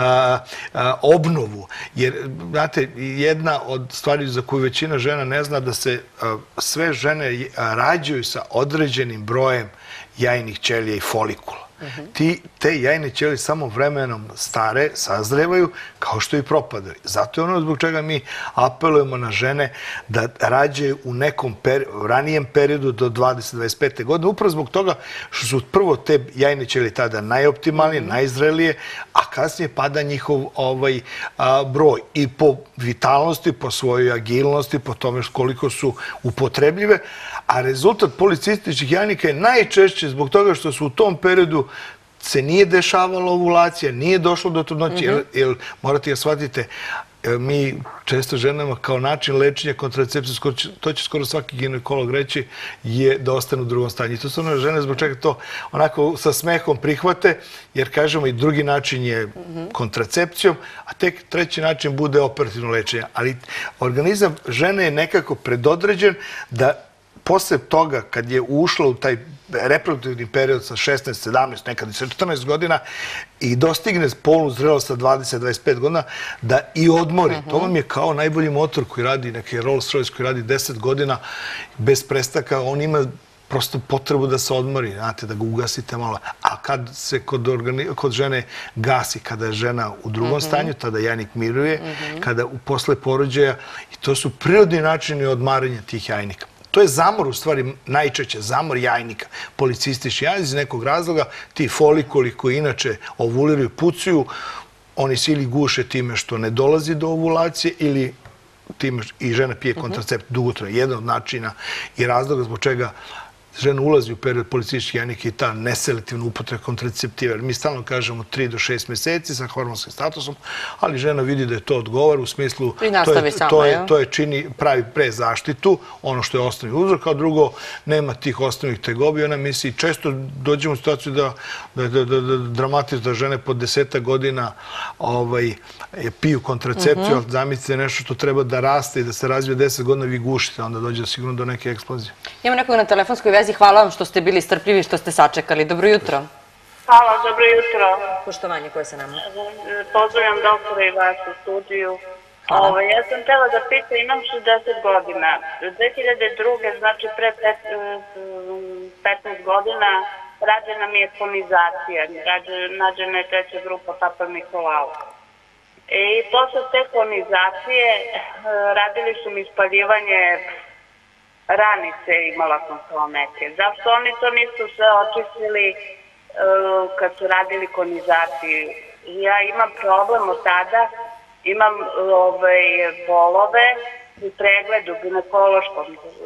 obnovu. Jer, znate, jedna od stvari za koju većina žena ne zna da se sve žene rađaju sa određenim brojem jajnih ćelija i folikula. Te jajne ćelije samo vremenom stare, sazrevaju, kao što i propadaju. Zato je ono zbog čega mi apelujemo na žene da rađaju u nekom ranijem periodu do dvadeset do dvadeset pete godine, upravo zbog toga što su prvo te jajne ćelije tada najoptimalnije, najzrelije, a kasnije pada njihov broj. I po vitalnosti, po svojoj agilnosti, po tome koliko su upotrebljive, a rezultat policističkih jajnika je najčešće zbog toga što su u tom periodu se nije dešavala ovulacija, nije došlo do trudnoće, jer morate da shvatite, mi često ženama kao način lečenja kontracepcije, to će skoro svaki ginekolog reći, je da ostane u drugom stanju. I to su one žene zbog čega to onako sa smehom prihvate, jer kažemo i drugi način je kontracepcijom, a tek treći način bude operativno lečenje. Ali organizam žene je nekako predodređen da posle toga, kad je ušla u taj reproduktivni period sa šesnaest, sedamnaest, nekad i sa četrnaest godina i dostigne polnu zrelost sa dvadeset do dvadeset pet godina, da i odmori. To vam je kao najbolji motor koji radi, neki Rolls Royce koji radi deset godina bez prestaka, on ima prosto potrebu da se odmori, znate, da ga ugasite malo. A kad se kod žene gasi, kada je žena u drugom stanju, tada jajnik miruje, kada posle porođaja, i to su prirodni načini odmaranja tih jajnika. To je zamor, u stvari, najčešće, zamor jajnika. Policistički jajnik iz nekog razloga, ti folikuli koji inače ovuliraju, pucuju, oni se ili guše time što ne dolazi do ovulacije ili time i žena pije kontracept dugotrajno. Jedan od načina i razloga zbog čega žena ulazi u period policističkih jajnika i ta neselektivna upotreba kontraceptiva. Mi stalno kažemo tri do šest meseci sa hormonskim statusom, ali žena vidi da je to odgovor u smislu to je čini pravi pre zaštitu, ono što je osnovni uzrok, a drugo nema tih osnovnih tegobi. Ona misli, često dođemo u situaciju da dramatično da žene po deseta godina piju kontracepciju, ali zamislite nešto što treba da raste i da se razvije deset godina, vi gušite, onda dođe sigurno do neke eksplozije. Imamo nekog na telefonskoj vezi. Hvala vam što ste bili strpljivi, što ste sačekali. Dobro jutro. Hvala, dobro jutro. Poštovanje, ko je sa nama? Pozdravljam doktora i vas u studiju. Hvala. Ovo, ja sam htjela da pitam, imam šezdeset godina. dve hiljade druge. znači pre petnaest godina, rađena mi je konizacija. Nađena je treća grupa Papa Nikolau. I posle te konizacije radili su mi ispaljivanje ranice, imala sam kao neke. Zašto oni to nisu sve očistili kad su radili konizaciju? Ja imam problem od tada, imam bolove u pregledu ginekološkom.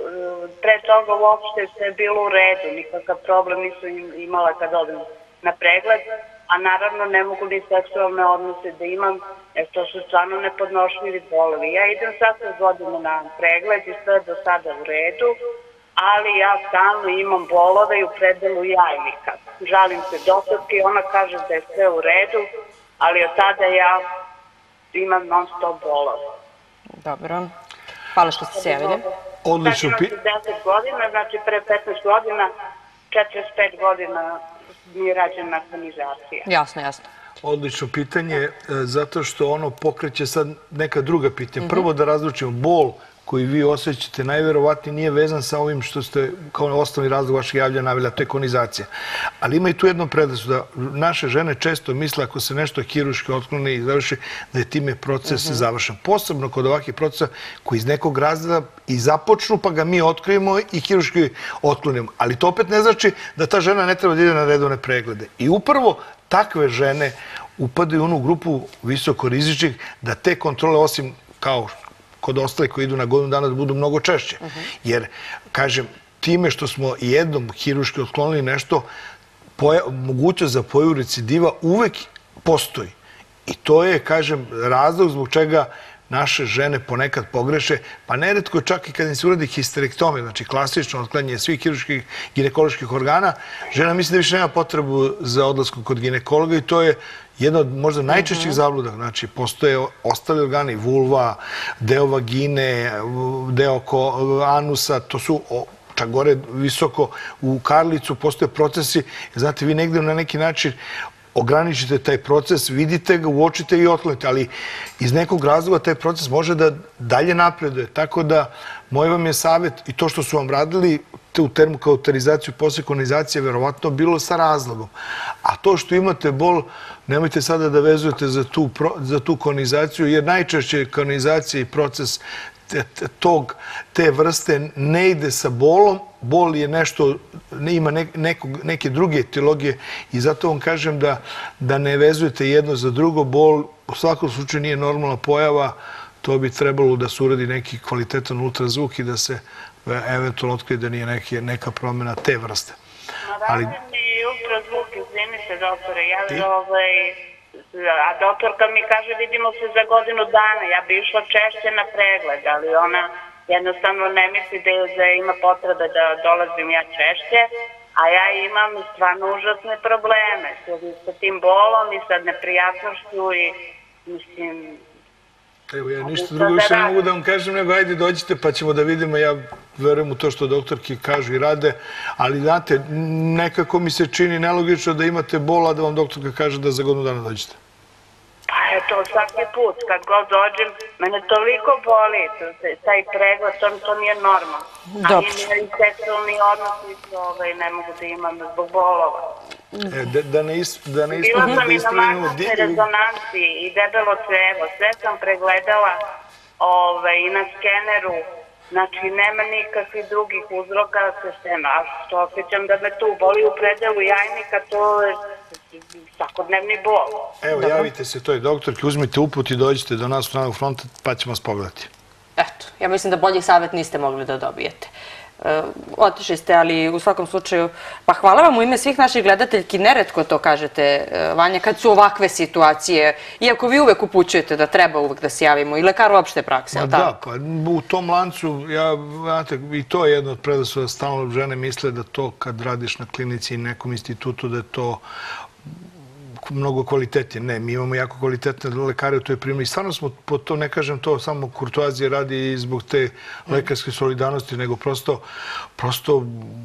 Pre toga uopšte sve je bilo u redu, nikakav problem nisu imala kad odem na pregled, a naravno ne mogu ni seksualne odnose da imam, jer to su stvarno nepodnošljivi bolovi. Ja idem svake godine na pregled i sve do sada u redu, ali ja stalno imam bolove u predelu jajnika. Žalim se doktorki, ona kaže da je sve u redu, ali od tada ja imam non stop bolove. Dobro. Hvala što ste se javili. Odlično. Sad imam šezdeset godina, znači pre petnaest godina, četrdeset pet godina mi je rađena konizacija. Jasno, jasno. Odlično pitanje, zato što ono pokreće sad neka druga pitanja. Prvo da razlučimo, bol koji vi osjećate najverovatnije nije vezan sa ovim što ste kao osnovni razlog vašeg javljanja naveli, a to je konizacija. Ali ima i tu jedno predrasu da naše žene često misle ako se nešto hiruški otkloni i završi, da je time proces završen. Posebno kod ovakvih procesa koji iz nekog razloga i započnu, pa ga mi otkrijemo i hiruški otklonimo. Ali to opet ne znači da ta žena ne treba da ide na redovne preglede. I upravo takve žene upadaju u onu grupu visokorizičnih da te kontrole, osim kao kod ostale koji idu na godinu dana, da budu mnogo češće. Jer, kažem, time što smo jednom hiruški otklonili nešto, mogućnost za pojavu recidiva uvek postoji. I to je, kažem, razlog zbog čega naše žene ponekad pogreše, pa neretko čak i kad im se uradi histerektomija, znači klasično otklanjanje svih hiruških ginekoloških organa, žena misli da više nema potrebu za odlaskom kod ginekologa i to je jedna od možda najčešćih zabluda. Znači, postoje ostali organi, vulva, deo vagine, deo anusa, to su čak gore visoko u karlicu, postoje procesi, znate, vi negde na neki način ograničite taj proces, vidite ga, uočite i otklonite, ali iz nekog razloga taj proces može da dalje napreduje. Tako da, moj vam je savjet i to što su vam radili, u termokauterizaciju, posle konizacije, verovatno bilo sa razlogom. A to što imate bol, nemojte sada da vezujete za tu konizaciju, jer najčešće konizacija i proces tog, te vrste ne ide sa bolom. Bol je nešto, ima neke druge etiologije i zato vam kažem da ne vezujete jedno za drugo. Bol u svakom slučaju nije normalna pojava, to bi trebalo da se uradi neki kvalitetan ultrazvuk i da se eventualno otkrije da nije neka promjena te vrste. Radim i ultrazvuk, izvinite doktore, a doktorka mi kaže vidimo se za godinu dana, ja bi išla češće na pregled, ali ona jednostavno ne misli da ima potrebe da dolazim ja češće, a ja imam stvarno užasne probleme sa tim bolom i sa neprijatnošću i mislim... Evo, ja ništa drugo više ne mogu da vam kažem, nego ajde dođite pa ćemo da vidimo. Ja verujem u to što doktorki kažu i rade, ali znate, nekako mi se čini nelogično da imate bol, a da vam doktorka kaže da za godinu dana dođete. Pa eto, svaki put, kad god dođem, mene toliko boli, taj pregled, to nije normalno. A i seksualni odnosi ne mogu da imam zbog bolova. Da ne ispravimo... Bila sam i na magnetnoj rezonanciji i debelo crevo, sve sam pregledala i na skeneru, znači nema nikakvih drugih uzroka, a što osjećam da me tu boli u predelu jajnika, to je svakodnevni bol. Evo, javite se toj doktorki, uzmite uput i dođite do nas u Stranog fronta, pa ćemo vas pogledati. Eto, ja mislim da boljih savjet niste mogli da dobijete. Otišli ste, ali u svakom slučaju, pa hvala vam u ime svih naših gledateljki, neretko to kažete, Vanja, kad su ovakve situacije, iako vi uvek upućujete da treba uvek da se javimo, i lekar uopšte prakse, ali tako? Da, pa u tom lancu, znate, i to je jedno od predrasuda, stalno žene misle da to kad radiš na klinici i nekom institutu, da je to mnogo kvalitetnije. Ne, mi imamo jako kvalitetne lekare u toj primarnoj. I stvarno smo, po to ne kažem to samo kurtoazije radi i zbog te lekarske solidarnosti, nego prosto, prosto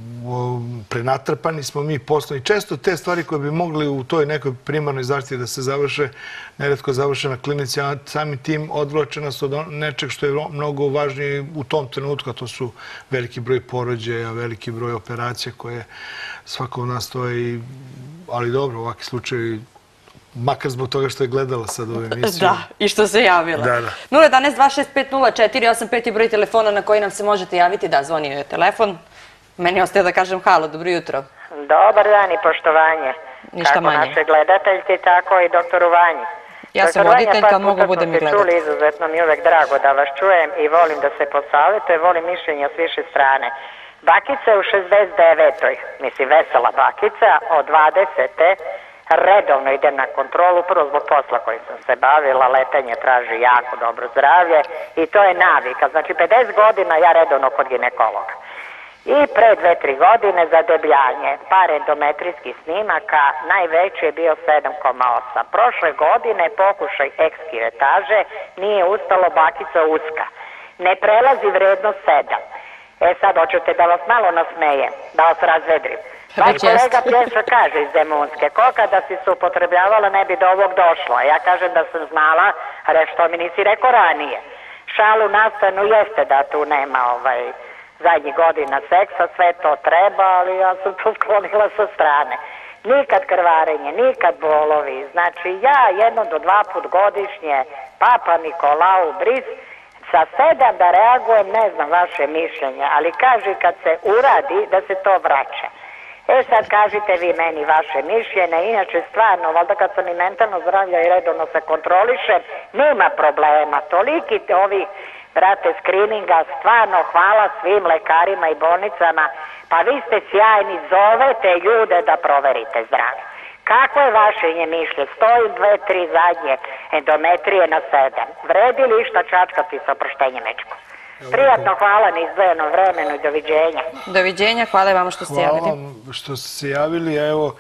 prenatrpani smo mi poslom. I često te stvari koje bi mogli u toj nekoj primarnoj zaštiti da se završe, neretko završe na klinici, a samim tim odvlače nas od nečeg što je mnogo važnije u tom trenutku, a to su veliki broj porođaja, veliki broj operacija koje svako od nas stoji, ali dobro, ovakvi slučajevi, makar zbog toga što je gledala sad ovu emisiju. Da, i što se javila. Da, da. nula jedan dva šest pet nula četiri osam pet je broj telefona na koji nam se možete javiti. Da, zvonio je telefon. Meni ostaje da kažem halo, dobro jutro. Dobar dan i poštovanje. Ništa manje. Kako naše gledateljke, tako i doktoru Vanji. Ja sam voditeljka, mogu budem i gledati. Čuli, izuzetno mi je uvek drago da vas čujem i volim da se posavjetuje, volim mišljenja s više strane. Bakica je u šezdeset devetoj, mislim vesela bakica, od dvadesete redovno idem na kontrolu, prvo zbog posla kojim sam se bavila, letanje traži jako dobro zdravlje i to je navika. Znači pedeset godina ja redovno kod ginekologa. I pre dve, tri godine za debljanje, par endometrijskih snimaka, najveći je bio sedam zarez osam. Prošle godine pokušaj ekskiretaže, nije ustalo, bakica uska. Ne prelazi vrednost sedam. E sad, hoćete da vas malo nasmejem, da vas razvedrim. Vaš kolega Pješa kaže iz Zemunske, ko kada si se upotrebljavala ne bi do ovog došlo. Ja kažem da sam znala, re što mi nisi rekao ranije. Šalu na stranu jeste da tu nema ovaj... zadnjih godina seksa, sve to treba, ali ja sam to sklonila sa strane. Nikad krvarenje, nikad bolovi. Znači ja jedno do dva put godišnje, Papa Nikolau bris, sa sedam da reagujem, ne znam vaše mišljenje, ali kaži kad se uradi da se to vraća. E sad kažite vi meni vaše mišljenje, inače stvarno, valjda kad sam i mentalno zdravlja i redovno se kontrolišem, nema problema, toliki ovi brate, skrininga, stvarno hvala svim lekarima i bolnicama, pa vi ste sjajni, zovete ljude da proverite zdravlje. Kako je vaše mišlje? Stoji dve, tri zadnje endometrije na sedam. Vredi li išta čačkati sa oproštenjem mečku? Prijatno, hvala na izdvojenom vremenu i doviđenja. Doviđenja, hvala vam što ste javili. Hvala vam što ste se javili, a evo,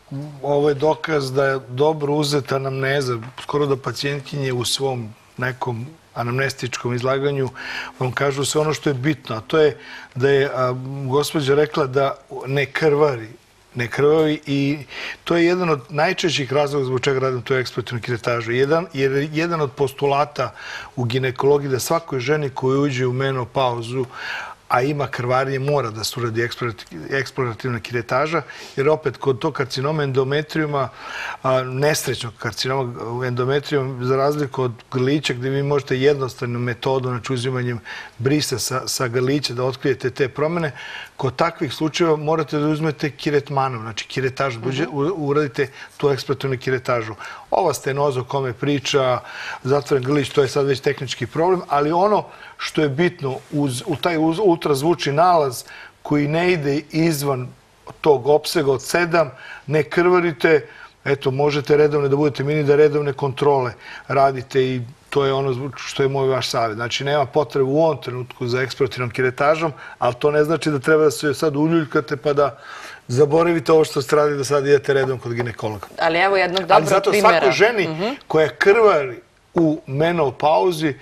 ovo je dokaz da je dobro uzeta anamneza, skoro da pacijentkinje u svom nekom anamnestičkom izlaganju vam kažu sve ono što je bitno, a to je da je gospođa rekla da ne krvari, ne krvavi i to je jedan od najčešćih razloga zbog čega radim tu eksplorativnu kiretažu. Jedan, jer jedan od postulata u ginekologiji da svakoj ženi koja uđe u menopauzu a ima krvarenje, mora da se uradi eksplorativna kiretaža, jer opet kod tog karcinoma endometrijuma, nesrećnog karcinoma endometrijuma, za razliku od grlića, gdje vi možete jednostavnu metodu, znači uzimanjem brisa sa grlića da otkrijete te promjene, kod takvih slučajeva morate da uzmete kiretmanom, znači kiretažu, da uradite tu eksplorativnu kiretažu. Ova stenoza o kome priča, zatvoren grlić, to je sad već tehnički problem, ali ono što je bitno u taj ultrazvučni nalaz koji ne ide izvan tog opsega od sedam, ne krvarite, eto, možete redovne da budete mini, da redovne kontrole radite i to je ono što je moj vaš savjet. Znači, nema potrebu u ovom trenutku za eksplorativnom kiretažom, ali to ne znači da treba da se sad uljuljkate pa da zaboravite ovo što ste radili da sad idete redom kod ginekologa. Ali evo jednog dobrog primjera. Ali zato svakoj ženi koja krvari u menopauzi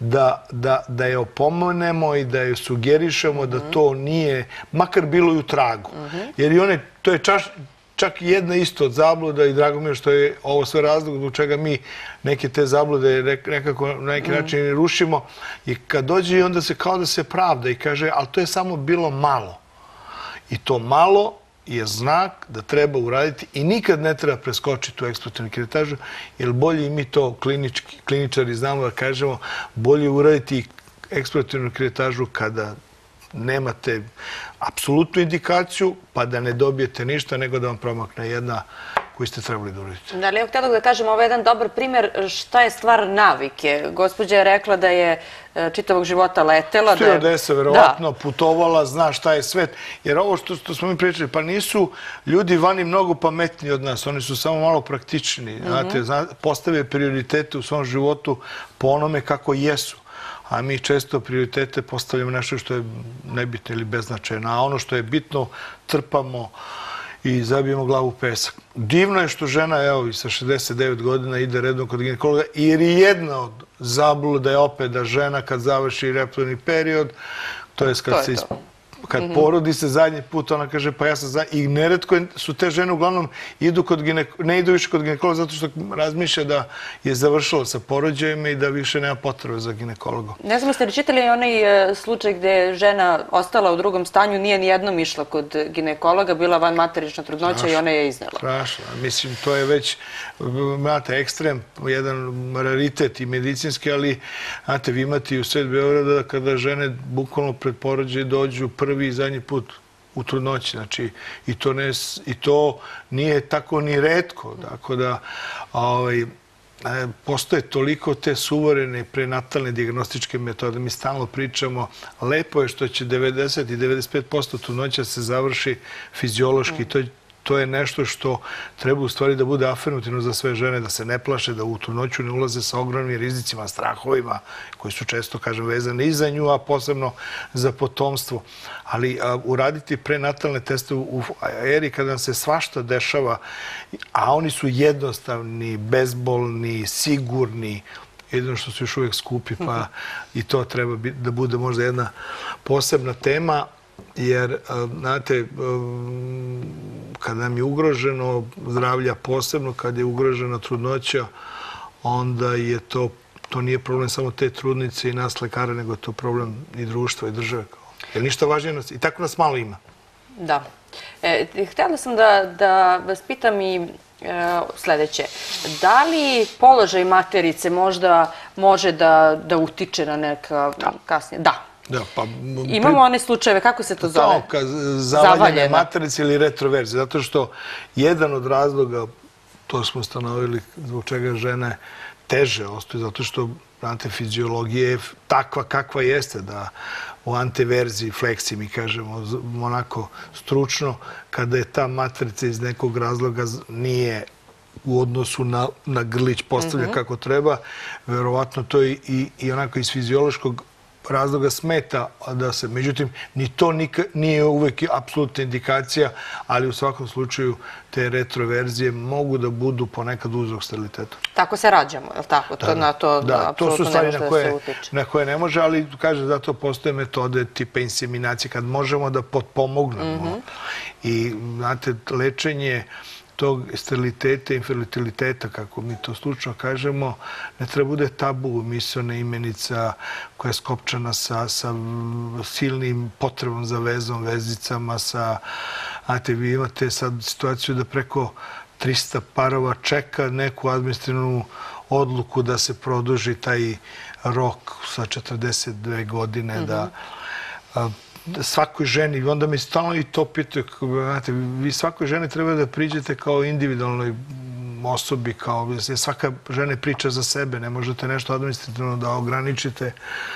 da je opomenemo i da je sugerišemo da to nije, makar bilo i u tragu. Jer to je čak jedna isto od zabluda i drago mi je što je ovo sve razlog zbog čega mi neke te zablude nekako na neki način rušimo. I kad dođe i onda se kao da se pravda i kaže, ali to je samo bilo malo. I to malo je znak da treba uraditi i nikad ne treba preskočiti tu eksplorativnu kiretažu, jer bolje i mi to kliničari znamo da kažemo, bolje uraditi eksplorativnu kiretažu kada nemate apsolutnu indikaciju, pa da ne dobijete ništa, nego da vam promakne jedna koju ste trebali da uradite. Da li je htjela da kažem, ovo je jedan dobar primjer šta je stvar navike. Gospođa je rekla da je čitavog života letela. Stewardesa, verovatno, putovala, zna šta je svet. Jer ovo što smo mi pričali, pa nisu ljudi vani mnogo pametniji od nas, oni su samo malo praktični. Postave prioritete u svom životu po onome kako jesu. A mi često prioritete postavljamo nešto što je nebitno ili beznačajno. A ono što je bitno, trpamo i zabijemo glavu u pesak. Divno je što žena, evo, i sa šezdeset devet godina ide redom kod ginekologa, jer je jedna od zabluda je opet da žena kad završi reproduktivni period, to je kad se kad porodi se zadnji put, ona kaže pa ja sam zadnji. I neretko su te žene uglavnom idu kod ginekologa, ne idu više kod ginekologa zato što razmišlja da je završilo sa porođajima i da više nema potrebe za ginekologom. Ne znam, ste li čitali onaj slučaj gde je žena ostala u drugom stanju, nije ni jednom išla kod ginekologa, bila van materična trudnoća i ona je iznela. Strašno. Mislim, to je već, znate, ekstrem, jedan raritet i medicinski, ali, znate, vi imate i u sred Beograda kada žene bukvalno pred porođaj dođu prvi i zadnji put u trudnoći. Znači, i to, ne, i to nije tako ni retko. Tako da, ovaj, postoje toliko te suverene prenatalne dijagnostičke metode. Mi stalno pričamo, lepo je što će devedeset i devedeset pet posto trudnoća se završi fiziološki. To je To je nešto što treba u stvari da bude afirmativno za sve žene, da se ne plaše, da u trudnoću ne ulaze sa ogromnim rizicima, strahovima, koji su često, kažem, vezani i za nju, a posebno za potomstvo. Ali uraditi prenatalne teste u eri kada nam se svašta dešava, a oni su jednostavni, bezbolni, sigurni, jedino što su još uvijek skupi, pa i to treba da bude možda jedna posebna tema. Jer, znate, kad nam je ugroženo zdravlja, posebno kad je ugrožena trudnoća, onda je to, to nije problem samo te trudnice i nas lekara, nego je to problem i društva i države. Jer ništa važnije, i tako nas malo ima. Da. E, htjela sam da, da vas pitam i e, sljedeće. Da li položaj materice možda može da, da utiče na neka kasnije? Da. Da, pa, imamo one slučajeve, kako se to zove? To, zavaljene materice ili retroverzije. Zato što jedan od razloga, to smo stanovili zbog čega žene teže ostaju, zato što antifiziologija je takva kakva jeste, da u antiverziji, fleksiji, mi kažemo onako stručno, kada je ta matrica iz nekog razloga nije u odnosu na, na grlić postavlja kako treba, verovatno to i, i, i onako iz fiziološkog razloga smeta da se, međutim, ni to nije uvek apsolutna indikacija, ali u svakom slučaju te retroverzije mogu da budu ponekad uzrok steriliteta. Tako se rađamo, je li tako? To, na to, da, to su stvari na koje, na koje ne može, ali kaže, zato postoje metode tipa inseminacije, kad možemo da potpomognemo. I, znate, lečenje tog steriliteta i infertiliteta, kako mi to slučno kažemo, ne treba bude tabu, misaona imenica koja je skopčana sa, sa silnim potrebom za vezom, vezicama, sa... Znate, vi imate sad situaciju da preko trista parova čeka neku administrativnu odluku da se produži taj rok sa četrdeset dve godine, da... svakoj ženi, i onda mi stalno i to pitaju, znate, vi svakoj ženi treba da priđete kao individualnoj osobi, kao svaka žena priča za sebe, ne možete nešto administrativno da ograničite,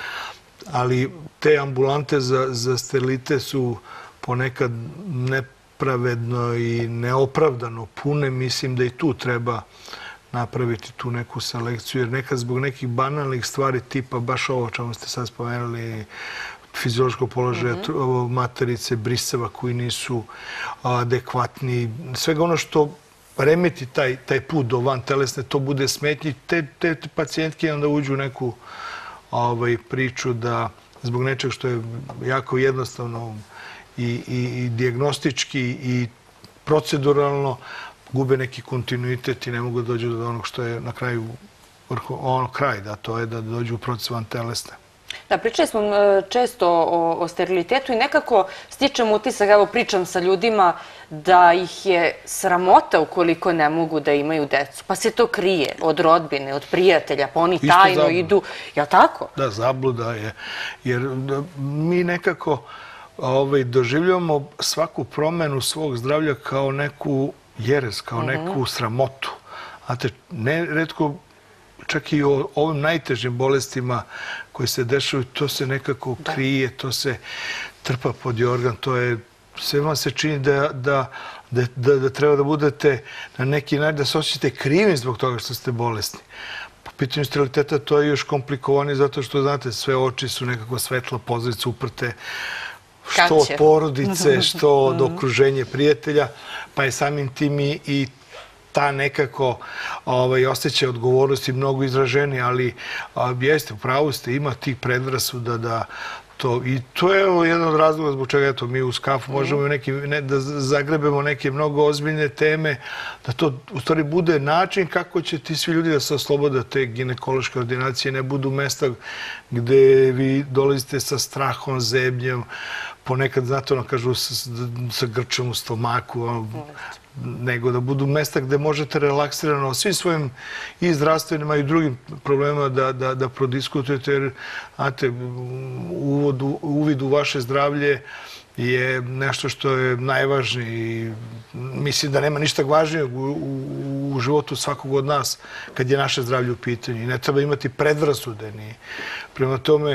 ali te ambulante za, za sterilite su ponekad nepravedno i neopravdano pune. Mislim da i tu treba napraviti tu neku selekciju, jer nekad zbog nekih banalnih stvari tipa baš ovo čemu ste sad spomenuli, fiziološkog položaja materice, briseva koji nisu adekvatni. Svega ono što remeti taj, taj put do van telesne, to bude smetnji. Te, te, te pacijentke onda uđu u neku ovaj, priču da zbog nečeg što je jako jednostavno i, i, i dijagnostički i proceduralno gube neki kontinuitet i ne mogu da dođu do onog što je na kraju ono kraj, da to je da dođu u proces van telesne. Da, pričali smo često o, o sterilitetu i nekako stičem utisak, evo pričam sa ljudima, da ih je sramota ukoliko ne mogu da imaju decu. Pa se to krije od rodbine, od prijatelja, pa oni tajno idu. Je li tako? Da, zabluda je. Jer mi nekako ovaj, doživljavamo svaku promenu svog zdravlja kao neku jeres, kao neku sramotu. Znate, ne retko čak i o ovim najtežim bolestima koji se dešavaju, to se nekako krije, to se trpa pod jorgan, to je, sve vam se čini da, da, da, da, da treba da budete na neki način, da se osjećate krivim zbog toga što ste bolesni. Po pitanju steriliteta to je još komplikovanije zato što, znate, sve oči su nekako svetlo, pozorice uprte, što od porodice, što od okruženja prijatelja, pa je samim tim i ta nekako osjećaj odgovornosti mnogo izraženi, ali jeste, u pravu ste, ima tih predrasuda da to, i to je jedan od razloga zbog čega eto, mi u Skafu možemo neki, ne, da zagrebemo neke mnogo ozbiljne teme, da to u stvari bude način kako će ti svi ljudi da se oslobode te ginekološke ordinacije, ne budu mesta gde vi dolazite sa strahom, zebnjem, ponekad, znate, ono kažu sa, sa grčom u stomaku, ono, nego da budu mesta gde možete relaksirano o svim svojim i zdravstvenima i drugim problemima da, da, da prodiskutujete, jer znate, uvod, uvid u vaše zdravlje je nešto što je najvažnije i mislim da nema ništa važnijeg u, u, u životu svakog od nas kad je naše zdravlje u pitanju i ne treba imati predrasude ni prema tome.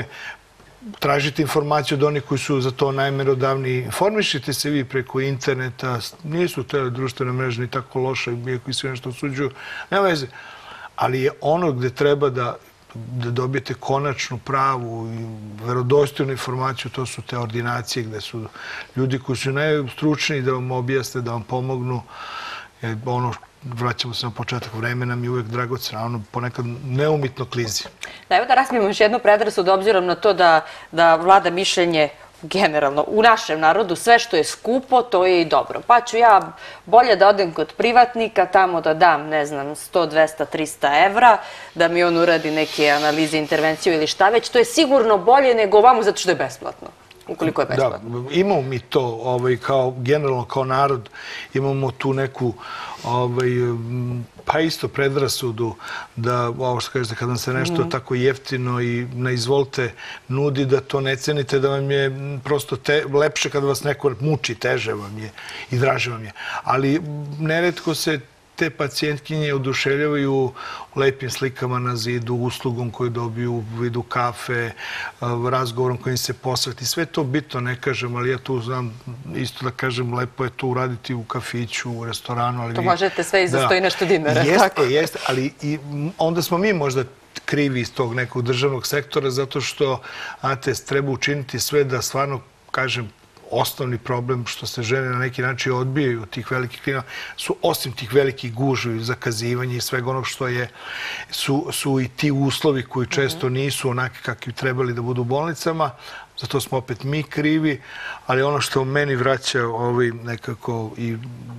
Tražite informaciju od onih koji su za to najmerodavniji. Informišite se vi preko interneta. Nisu te društvene mreže ni tako loše, iako i svi nešto osuđuju. Nema veze. Ali je ono gde treba da, da dobijete konačnu, pravu i verodostojnu informaciju, to su te ordinacije gde su ljudi koji su najstručniji da vam objasne, da vam pomognu. Jer ono vraćamo se na početak, vreme nam je uvek dragoceno, ono ponekad neumitno klizi. Da, evo da razmijemo još jednu predrasudu, obzirom na to da, da vlada mišljenje generalno u našem narodu, sve što je skupo, to je i dobro. Pa ću ja bolje da odem kod privatnika, tamo da dam, ne znam, sto, dvesta, trista evra, da mi on uradi neke analize, intervenciju ili šta već. To je sigurno bolje nego ovamo zato što je besplatno. Ukoliko je besplatno. Da, imamo mi to, ovaj, kao, generalno kao narod, imamo tu neku, ovaj, pa isto predrasudu da, ovo što kažete, kad vam se nešto mm. tako jeftino i na izvolte nudi, da to ne cenite, da vam je prosto te, lepše kada vas neko muči, teže vam je i draže vam je. Ali neretko se te pacijentkinje oduševljavaju lepim slikama na zidu, uslugom koju dobiju u vidu kafe, razgovorom kojim se posveti. Sve to bitno ne kažem, ali ja tu znam isto da kažem, lepo je to uraditi u kafiću, u restoranu. Ali to možete sve i za sto i nešto dinara. Jeste, jeste, ali i onda smo mi možda krivi iz tog nekog državnog sektora, zato što, znate, treba učiniti sve da stvarno, kažem, osnovni problem što se žene na neki način odbijaju od tih velikih klinika su osim tih velikih gužvi, zakazivanja i svega onog što je, su, su i ti uslovi koji često nisu onaki kakvi trebali da budu u bolnicama. Zato smo opet mi krivi, ali ono što meni vraća ovaj nekako i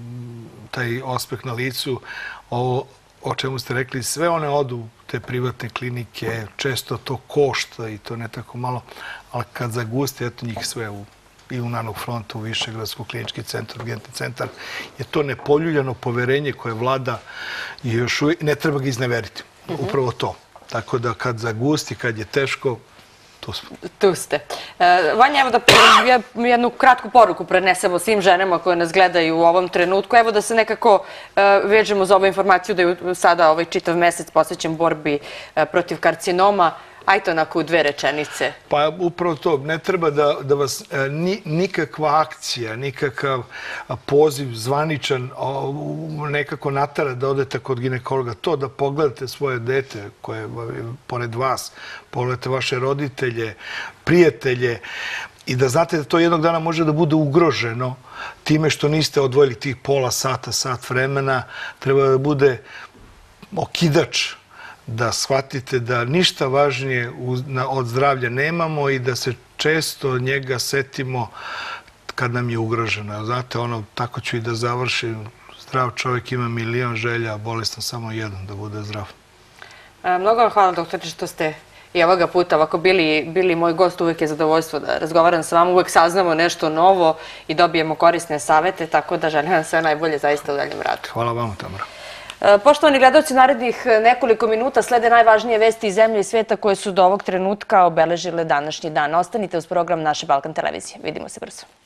taj ospeh na licu, ovo o čemu ste rekli, sve one odu te privatne klinike, često to košta i to ne tako malo, ali kad zaguste, eto njih sve u i u Nanog frontu, u Višegradsko klinički centar, urgentni centar, je to nepoljuljano poverenje koje vlada i još uvijek ne treba ga izneveriti. Upravo to. Tako da kad zagusti, kad je teško, tu smo. Tu ste. Vanja, evo da jednu kratku poruku prenesemo svim ženama koje nas gledaju u ovom trenutku. Evo da se nekako vežemo za ovu informaciju da je sada ovaj čitav mesec posvećen borbi protiv karcinoma. Ajde onako u dve rečenice. Pa upravo to. Ne treba da, da vas ni, nikakva akcija, nikakav poziv zvaničan nekako natara da odete kod ginekologa. To da pogledate svoje dete koje je pored vas, pogledate vaše roditelje, prijatelje i da znate da to jednog dana može da bude ugroženo time što niste odvojili tih pola sata, sat vremena. Treba da bude okidač da shvatite da ništa važnije od zdravlja nemamo i da se često njega setimo kad nam je ugroženo. Znate, ono, tako ću i da završim. Zdrav čovjek ima milion želja, a bolestan samo jedan, da bude zdrav. Mnogo vam hvala, doktore, što ste i ovoga puta ovako bili, bili moj gost. Uvijek je zadovoljstvo da razgovaram sa vama. Uvijek saznamo nešto novo i dobijemo korisne savete, tako da želim vam sve najbolje zaista u daljem radu. Hvala vama, Tamara. Poštovani gledalci, narednih nekoliko minuta slede najvažnije vesti iz zemlje i sveta koje su do ovog trenutka obeležile današnji dan. Ostanite uz program naše Balkan televizije. Vidimo se brzo.